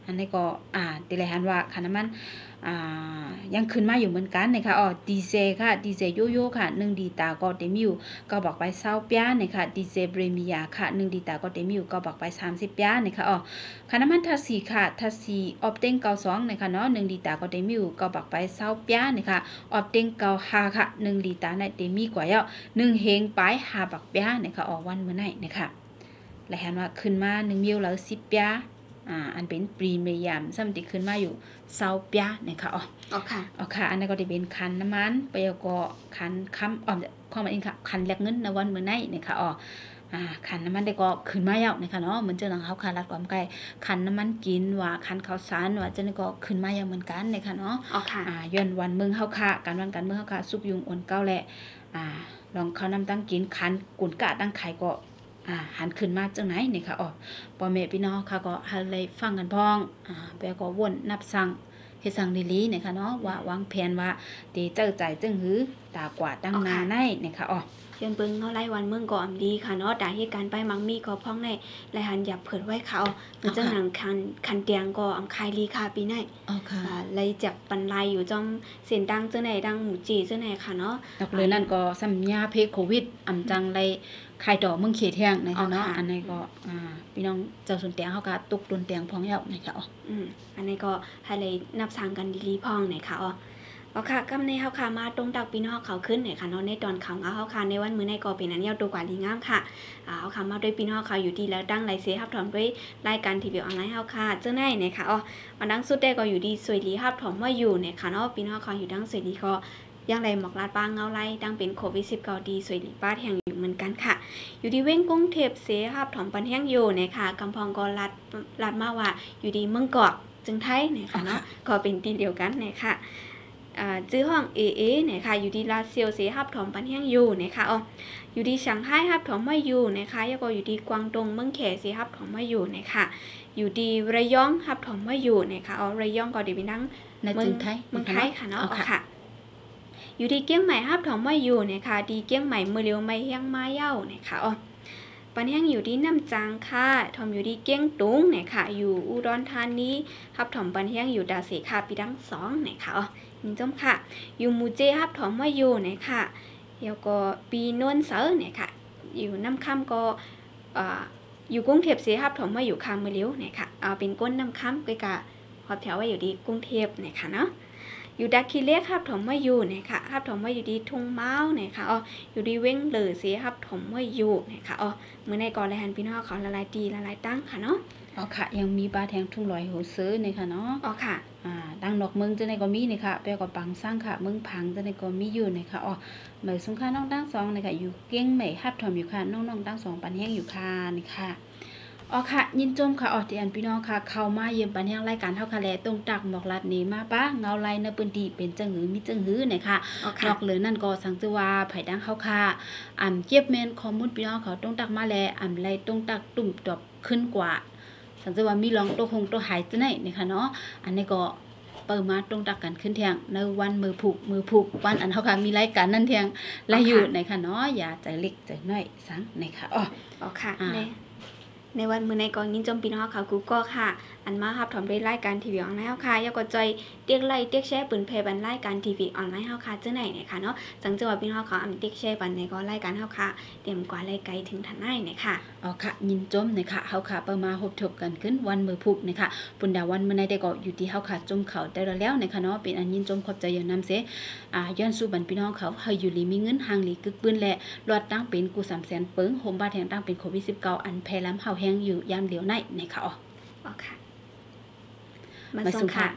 อันนี้ก็ติเลยหันว่าค่าน้ำมันยังขึ้นมาอยู่เหมือนกันนะคะดีเซลค่ะดีเซลโยโย่ค่ะ1ดีตาก็เต็มอยู่ก็บอกไป20ปีนะคะดีเซลเบรเมียค่ะ1ดีตาก็เต็มอยู่ก็บอกไป30ปีนะคะค่าน้ำมันทัสซีค่ะทัสซีออปเต็ง92นะคะเนาะ1ดีตาก็เต็มอยู่ก็บอกไป20ปีนะคะออปเต็ง95ค่ะ1ดีตาในเต็มมีกว่า1เฮงไป5บักปีนะคะวันมื้อไหนนะคะและเห็นว่าขึ้นมา1มิลแล้ว10ปีอันเป็นพรีเมียมซ้ำติขึ้นมาอยู่20ปีนะคะค่ะอันนี้ก็จะเป็นคันน้ำมันไปก็คันค้ำความหมายค่ะคันแลกเงินในวันมื้อไหนนะคะคันน้ำมันได้ก็ขึ้นมาแล้วนะคะเนาะเหมือนเจ้าหลังเขาคันรัดความไกลคันน้ำมันกินว่าคันข้าวสารว่าเจ้านี่ก็ขึ้นมาอย่างเหมือนกันนะคะเนาะย้อนวันเมืองเฮาค่ะการวันการเมืองเฮาค่ะสุกยุงอ่อนเก้าแหละลองเขานำตั้งกินคันกุนกะตั้งไข่ก็หันขึ้นมาจังไหนนี่ค่ะพ่อแม่พี่น้องค่ะก็ให้เลยฟังกันพ้องไปก็วนนับสั่งเฮ็ดสั่งดีๆนะคะเนาะว่าวางแผนว่าตีเจ้าใจจึงหือตากว่าตั้งนาในนะคะเชิญเบิ่งเฮาไล่วันเมืองก็ดีค่ะเนาะแต่เหตุการณ์ไปมังมีก็พ้องในหลายหันอย่าเผิดไว้เขาเหมือนเจ้าหนังคันเตียงก็คายลีค่ะปีไหนเลยจับปันไลอยู่จอมเสียนดังเจ้าไหนดังหมู่จีเจ้าไหนค่ะเนาะดอกเลยนั่นก็สัญญาเพโควิดจังเลยใครต่อเมืองเขตแห้งนะคะเนาะอันนี้ก็พี่น้องเจ้าส่วนเตียงเขาก็ตุกตุนเตียงพ้องแล้วนะคะอันนี้ก็ให้เลยนับสั่งกันดีๆพ้องนะคะค่ะกำในเฮาค่ะมาตรงตักพี่น้องเขาขึ้นค่ะเนาะในตอนข่าวเฮาค่ะในวันมื้อในก็เป็นอันยาวตัวกว่าลีงามค่ะเฮาค่ะมาด้วยพี่น้องเขาอยู่ดีแล้วดังไลเซฮับถอมด้วยรายการทีวีออนไลน์เฮาค่ะเจ้าไหนนะคะวันดังสุดได้ก็อยู่ดีสวยดีฮับถอมว่าอยู่เนี่ยค่ะเนาะพี่น้องเขาอยู่ดังสวยดีก็ยังไรหมอกลาดป้างเงาไล่ดังเป็นโควิด19ดีสวยดีป้าแห่งอยู่เหมือนกันค่ะอยู่ดีเว้งกุ้งเทพเสฮับถอมปันแห้งอยู่เนี่ยค่ะกำพองก็ลัดมาว่าอยู่ดีเมืองเกาะจึงไทยเนี่ยค่ะเนาะก็เป็นตีเดียวกันเนี่ยค่ะจื้อห้อง AA เนี่ยค่ะอยู่ที่ลาเซียวเสียฮับถอมปันแห้งอยู่เนี่ยค่ะอยู่ที่ช่างไห้ฮับถอมมาอยู่นะคะแล้วก็อยู่ที่กวางตงเมืองแขเสียฮับถอมมาอยู่เนี่ยค่ะอยู่ที่ระยองฮับถอมมาอยู่เนี่ยค่ะระยองก็ดีเป็นทั้งเมืองไทยค่ะเนาะค่ะอยู่ที่เกี้ยงใหม่ฮับถอมมาอยู่เนี่ยค่ะดีเกี้ยงใหม่มือเลี้ยวไม่แห้งมาเย้าเนี่ยค่ะปันแห้งอยู่ที่น้ำจางค่ะถอมอยู่ที่เกี้ยงตุงเนี่ยค่ะอยู่อุดรธานีฮับถอมปันแห้งอยู่ดาวเสค่ะปีดัง2เนี่ยค่ะนี่จ้มค่ะอยู่มูเจฮับถอมมาอยู่เนี่ยค่ะแล้วก็ปีนวลเสาเนี่ยค่ะอยู่น้ำค่ำก็อยู่กรุงเทพเสียฮับถอมมาอยู่คางมือเลี้ยวเนี่ยค่ะเป็นก้นน้ำค่ำไปกะหอบแถวไว้อยู่ดีกรุงเทพเนี่ยค่ะเนาะอยู่ดักคีเล็กฮับถอมมาอยู่เนี่ยค่ะฮับถอมมาอยู่ดีทุ่งเมาเนี่ยค่ะอยู่ดีเว้งเหลือเสียฮับถอมมาอยู่เนี่ยค่ะเมื่อในก่อนเลยหันพี่น้องเขาละลายดีละลายตั้งค่ะเนาะค่ะยังมีปลาแทงทุ่งลอยหัวซื้อเนี่ยค่ะเนาะค่ะดังนอกเมืองจะในก็มีเนี่ยค่ะแปลว่าปังสร้างค่ะเมืองพังจะในก็มีอยู่เนี่ยค่ะเหมือนสงขลาน้องตั้ง2เนี่ยค่ะอยู่เก้งใหม่ฮับถอมอยู่ค่ะน้องตั้ง2ปันแห้งอยู่ค่ะนี่ค่ะค่ะยินจมค่ะที่อันพี่น้องค่ะเข้ามาเยี่ยมปันแห้งรายการเท่าค่ะแลตรงตักหมอกลัดนี้มาป้าเงาไล่ในพื้นที่เป็นจังหือมีจังหือเนี่ยค่ะนอกเลยนั่นก็สังเกตว่าไผ่ดังเข้าค่ะเก็บเมนข้อมูลพี่น้องเขาตรงตักมาแลไล่ตรงตักตุ่มดอกขึ้นกว่าสังเกตว่ามีรองตัวคงตัวหายจะไหนนะคะเนาะอันนี้ก็เปิดมาตรงตักกันขึ้นเทียงในวันมือผูกวันอันเขาค่ะมีรายการนั่นเทียงและอยู่นะคะเนาะอย่าใจเล็กใจน้อยสังนะคะค่ะในวันมื้อในกองยินจมพี่น้องเขากูก็ค่ะอันมาฮับถอมด้วยรายการทีวีออนไลน์เฮาค่ะอย่าก็ใจเตียกไลค์เตียกแชร์ปืนเพบันรายการทีวีออนไลน์เฮาค่ะจังไหนเนี่ยค่ะเนาะจังจังว่าพี่น้องเขาเตียกแชร์บันในก็รายการเฮาค่ะเตรียมกว่าไล่ไกลถึงทันได้เนี่ยค่ะค่ะยินจมเนี่ยค่ะเฮาค่ะเปิดมาพบทบกันขึ้นวันมือผูกเนี่ยค่ะปุ่นดาวันมื้อในได้ก็อยู่ที่เฮาค่ะจมเขาได้แล้วเนี่ยค่ะเนาะเป็นอันยินจมขอบใจอย่างนำเสย้อนสู่บันพี่น้องเขาเฮาอยู่ลีมีเงินห่างลีกึกปืนและรอดตั้งเป็นกู300,000เปิงโฮมบาดแห่งตั้งเป็นโควิด19อันแพร่ล้ำเฮาแห้งอยู่ยามเดียวในเนี่ยค่ะค่ะมาส่งค่ะ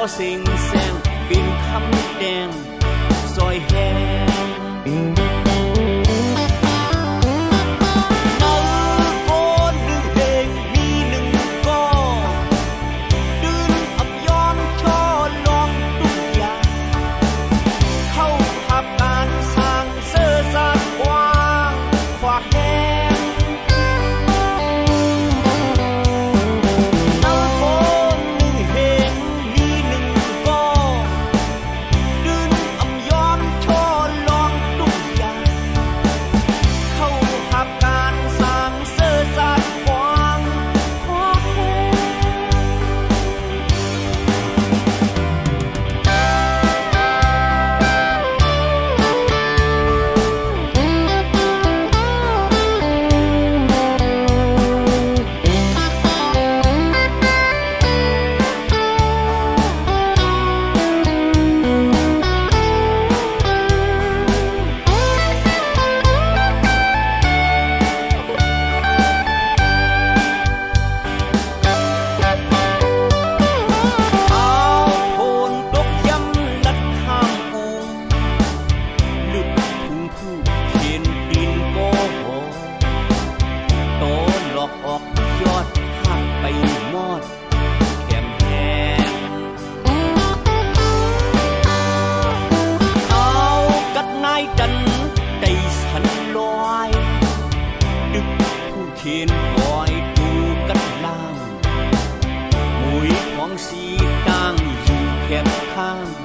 เสียงแสงเป็นคำแดงซอยแหงเขียนคอยดูกัดล่างมวยของสีต่างอยู่แคบข้าง